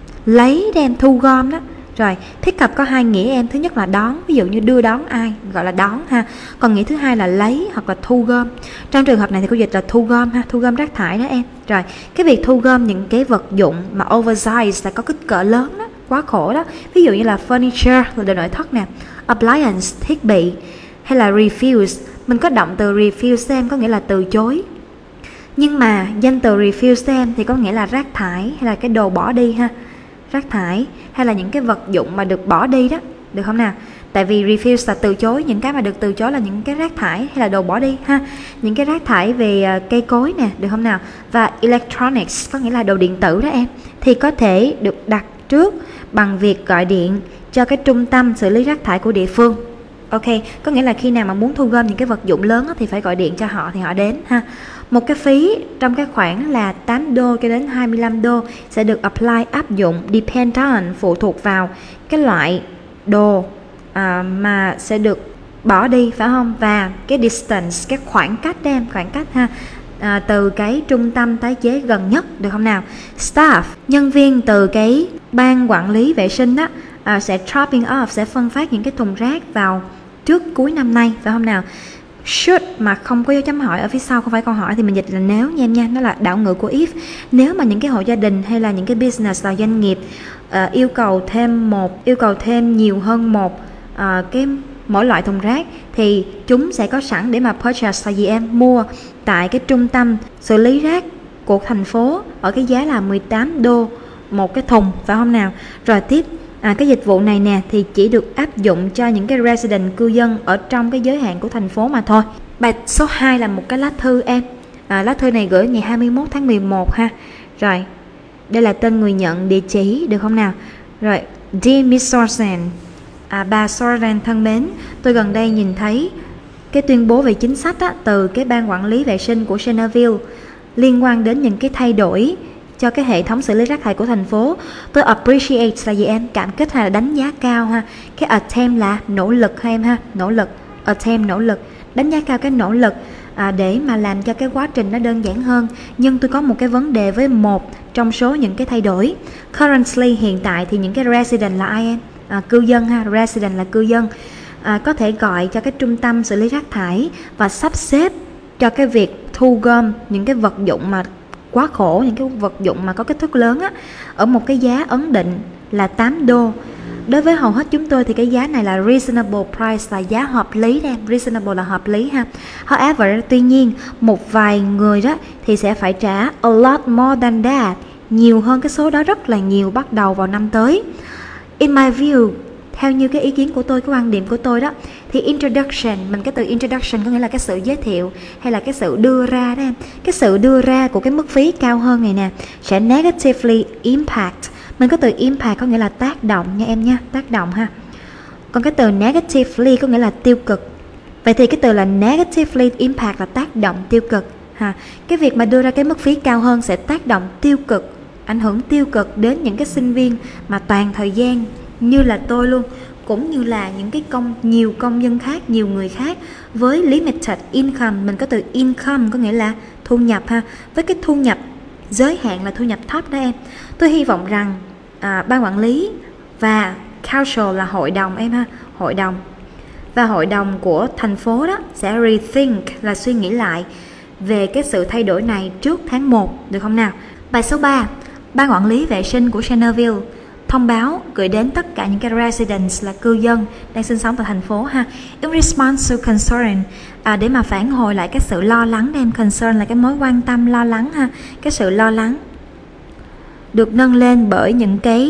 lấy đem thu gom đó. Rồi pick up có hai nghĩa em, thứ nhất là đón, ví dụ như đưa đón ai gọi là đón ha, còn nghĩa thứ hai là lấy hoặc là thu gom. Trong trường hợp này thì cô dịch là thu gom ha, thu gom rác thải đó em. Rồi cái việc thu gom những cái vật dụng mà oversize là có kích cỡ lớn đó, quá khổ đó, ví dụ như là furniture là đồ nội thất nè, appliance thiết bị, hay là refuse. Mình có động từ refuse em có nghĩa là từ chối, nhưng mà danh từ refuse em thì có nghĩa là rác thải hay là cái đồ bỏ đi ha, rác thải hay là những cái vật dụng mà được bỏ đi đó, được không nào? Tại vì refuse là từ chối, những cái mà được từ chối là những cái rác thải hay là đồ bỏ đi ha, những cái rác thải về uh, cây cối nè, được không nào? Và electronics có nghĩa là đồ điện tử đó em, thì có thể được đặt trước bằng việc gọi điện cho cái trung tâm xử lý rác thải của địa phương. Ok, có nghĩa là khi nào mà muốn thu gom những cái vật dụng lớn thì phải gọi điện cho họ thì họ đến ha. Một cái phí trong cái khoản là tám đô cho đến hai mươi lăm đô sẽ được apply, áp dụng, depend on, phụ thuộc vào cái loại đồ à, mà sẽ được bỏ đi, phải không? Và cái distance, cái khoảng cách đem, khoảng cách ha, à, từ cái trung tâm tái chế gần nhất, được không nào? Staff, nhân viên từ cái ban quản lý vệ sinh đó à, sẽ dropping off, sẽ phân phát những cái thùng rác vào trước cuối năm nay, phải không nào? Should mà không có dấu chấm hỏi ở phía sau, không phải câu hỏi thì mình dịch là nếu nha em nha, nó là đảo ngữ của if. Nếu mà những cái hộ gia đình hay là những cái business là doanh nghiệp uh, yêu cầu thêm một yêu cầu thêm nhiều hơn một uh, cái mỗi loại thùng rác thì chúng sẽ có sẵn để mà purchase, là gì em, mua tại cái trung tâm xử lý rác của thành phố ở cái giá là mười tám đô một cái thùng, phải không nào? Rồi tiếp À, cái dịch vụ này nè thì chỉ được áp dụng cho những cái resident, cư dân ở trong cái giới hạn của thành phố mà thôi. Bài số hai là một cái lá thư em. À, lá thư này gửi ngày hai mươi mốt tháng mười một ha. Rồi, đây là tên người nhận, địa chỉ, được không nào? Rồi, Dear Miss Sorsen, à, bà Sorsen thân mến, tôi gần đây nhìn thấy cái tuyên bố về chính sách á, từ cái ban quản lý vệ sinh của Centerville liên quan đến những cái thay đổi cho cái hệ thống xử lý rác thải của thành phố. Tôi appreciate là gì em? Cảm kích hay là đánh giá cao ha. Cái attempt là nỗ lực ha em ha, nỗ lực, attempt nỗ lực, đánh giá cao cái nỗ lực à, để mà làm cho cái quá trình nó đơn giản hơn. Nhưng tôi có một cái vấn đề với một trong số những cái thay đổi. Currently, hiện tại thì những cái resident là ai em? À, cư dân ha, resident là cư dân. À, có thể gọi cho cái trung tâm xử lý rác thải và sắp xếp cho cái việc thu gom những cái vật dụng mà quá khổ, những cái vật dụng mà có kích thước lớn á, ở một cái giá ấn định là tám đô. Đối với hầu hết chúng tôi thì cái giá này là reasonable price, là giá hợp lý em, reasonable là hợp lý ha. However, tuy nhiên một vài người đó thì sẽ phải trả a lot more than that, nhiều hơn cái số đó rất là nhiều bắt đầu vào năm tới. In my view, theo như cái ý kiến của tôi, cái quan điểm của tôi đó, thì introduction, mình cái từ introduction có nghĩa là cái sự giới thiệu hay là cái sự đưa ra đó em. Cái sự đưa ra của cái mức phí cao hơn này nè sẽ negatively impact. Mình có từ impact có nghĩa là tác động nha em nha, tác động ha. Còn cái từ negatively có nghĩa là tiêu cực. Vậy thì cái từ là negatively impact là tác động tiêu cực ha. Cái việc mà đưa ra cái mức phí cao hơn sẽ tác động tiêu cực, ảnh hưởng tiêu cực đến những cái sinh viên mà toàn thời gian như là tôi luôn, cũng như là những cái công nhiều công dân khác, nhiều người khác với limited income. Mình có từ income có nghĩa là thu nhập ha, với cái thu nhập giới hạn là thu nhập thấp đó em. Tôi hy vọng rằng à, ban quản lý và council là hội đồng em ha, hội đồng và hội đồng của thành phố đó sẽ rethink là suy nghĩ lại về cái sự thay đổi này trước tháng một, được không nào? Bài số ba, ban quản lý vệ sinh của Centerville thông báo gửi đến tất cả những cái residents là cư dân đang sinh sống tại thành phố ha, in response to concern, à, để mà phản hồi lại cái sự lo lắng đem. Concern là cái mối quan tâm, lo lắng ha, cái sự lo lắng được nâng lên bởi những cái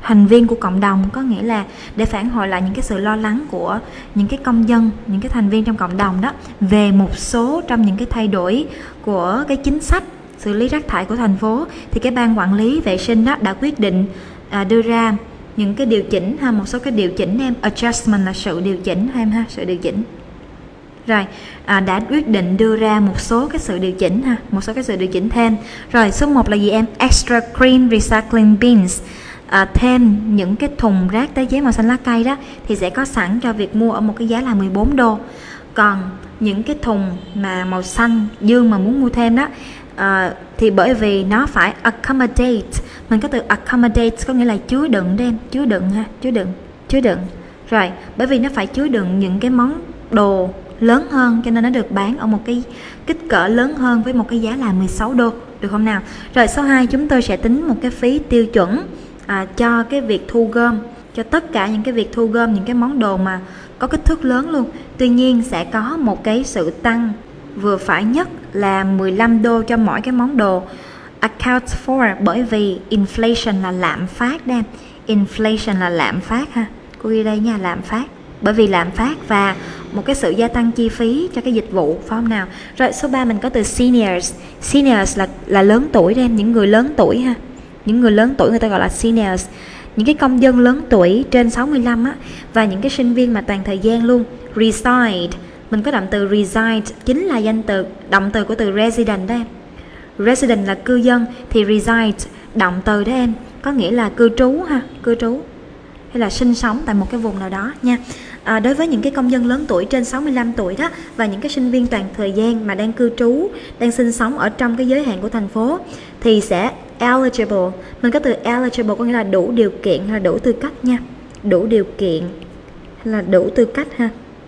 thành viên của cộng đồng, có nghĩa là để phản hồi lại những cái sự lo lắng của những cái công dân, những cái thành viên trong cộng đồng đó về một số trong những cái thay đổi của cái chính sách xử lý rác thải của thành phố, thì cái ban quản lý vệ sinh đó đã quyết định à, đưa ra những cái điều chỉnh ha, một số cái điều chỉnh em, adjustment là sự điều chỉnh em ha, sự điều chỉnh. Rồi, à, đã quyết định đưa ra một số cái sự điều chỉnh ha, một số cái sự điều chỉnh thêm. Rồi, số một là gì em? Extra green recycling bins. À, thêm những cái thùng rác tái chế màu xanh lá cây đó thì sẽ có sẵn cho việc mua ở một cái giá là mười bốn đô. Còn những cái thùng mà màu xanh Dương mà muốn mua thêm đó à, thì bởi vì nó phải accommodate, mình có từ accommodate có nghĩa là chứa đựng đem, chứa đựng ha, chứa đựng, chứa đựng. Rồi, bởi vì nó phải chứa đựng những cái món đồ lớn hơn cho nên nó được bán ở một cái kích cỡ lớn hơn với một cái giá là mười sáu đô, được không nào? Rồi số hai chúng tôi sẽ tính một cái phí tiêu chuẩn à, cho cái việc thu gom, cho tất cả những cái việc thu gom những cái món đồ mà có kích thước lớn luôn. Tuy nhiên sẽ có một cái sự tăng vừa phải nhất là mười lăm đô cho mỗi cái món đồ account for, bởi vì inflation là lạm phát đem. Inflation là lạm phát ha. Cô ghi đây nha, lạm phát. Bởi vì lạm phát và một cái sự gia tăng chi phí cho cái dịch vụ, phải không nào? Rồi số ba mình có từ seniors. Seniors là là lớn tuổi đem, những người lớn tuổi ha. Những người lớn tuổi người ta gọi là seniors. Những cái công dân lớn tuổi trên sáu mươi lăm á, và những cái sinh viên mà toàn thời gian luôn. Reside, mình có động từ reside chính là danh từ, động từ của từ resident đó em. Resident là cư dân thì reside động từ đó em, có nghĩa là cư trú ha, cư trú hay là sinh sống tại một cái vùng nào đó nha. À, đối với những cái công dân lớn tuổi trên sáu mươi lăm tuổi đó và những cái sinh viên toàn thời gian mà đang cư trú, đang sinh sống ở trong cái giới hạn của thành phố thì sẽ eligible. Mình có từ eligible có nghĩa là đủ điều kiện hay là đủ tư cách nha. Đủ điều kiện hay là đủ tư cách ha.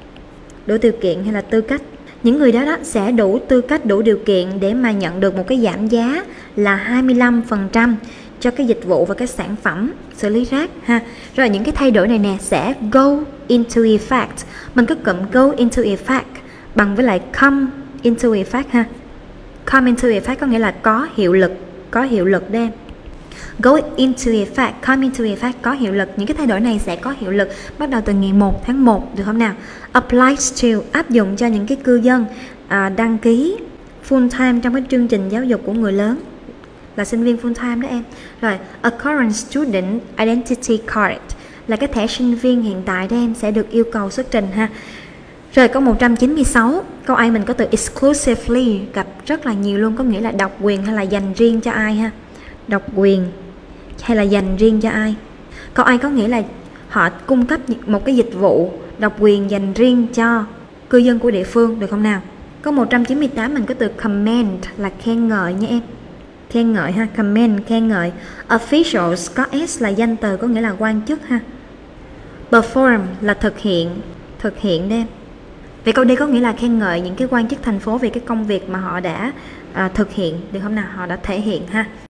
Đủ điều kiện hay là tư cách. Những người đó, đó sẽ đủ tư cách, đủ điều kiện để mà nhận được một cái giảm giá là hai mươi lăm phần trăm cho cái dịch vụ và cái sản phẩm xử lý rác ha. Rồi những cái thay đổi này nè sẽ go into effect. Mình có cụm go into effect bằng với lại come into effect ha. Come into effect có nghĩa là có hiệu lực, có hiệu lực đây. Go into effect, come into effect có hiệu lực. Những cái thay đổi này sẽ có hiệu lực bắt đầu từ ngày một tháng một, được không nào? Applies to, áp dụng cho những cái cư dân à, đăng ký full time trong cái chương trình giáo dục của người lớn, là sinh viên full time đó em. Rồi, a current student identity card là cái thẻ sinh viên hiện tại đó em sẽ được yêu cầu xuất trình ha. Rồi câu một trăm chín mươi sáu, câu A mình có từ exclusively, gặp rất là nhiều luôn, có nghĩa là độc quyền hay là dành riêng cho ai ha. Độc quyền hay là dành riêng cho ai. Câu A có nghĩa là họ cung cấp một cái dịch vụ độc quyền dành riêng cho cư dân của địa phương, được không nào? Câu một trăm chín mươi tám mình có từ commend là khen ngợi nha em. Khen ngợi ha, commend khen ngợi. Officials có S là danh từ có nghĩa là quan chức ha. Perform là thực hiện, thực hiện đây em. Vậy câu D có nghĩa là khen ngợi những cái quan chức thành phố về cái công việc mà họ đã à, thực hiện, được không nào? Họ đã thể hiện ha.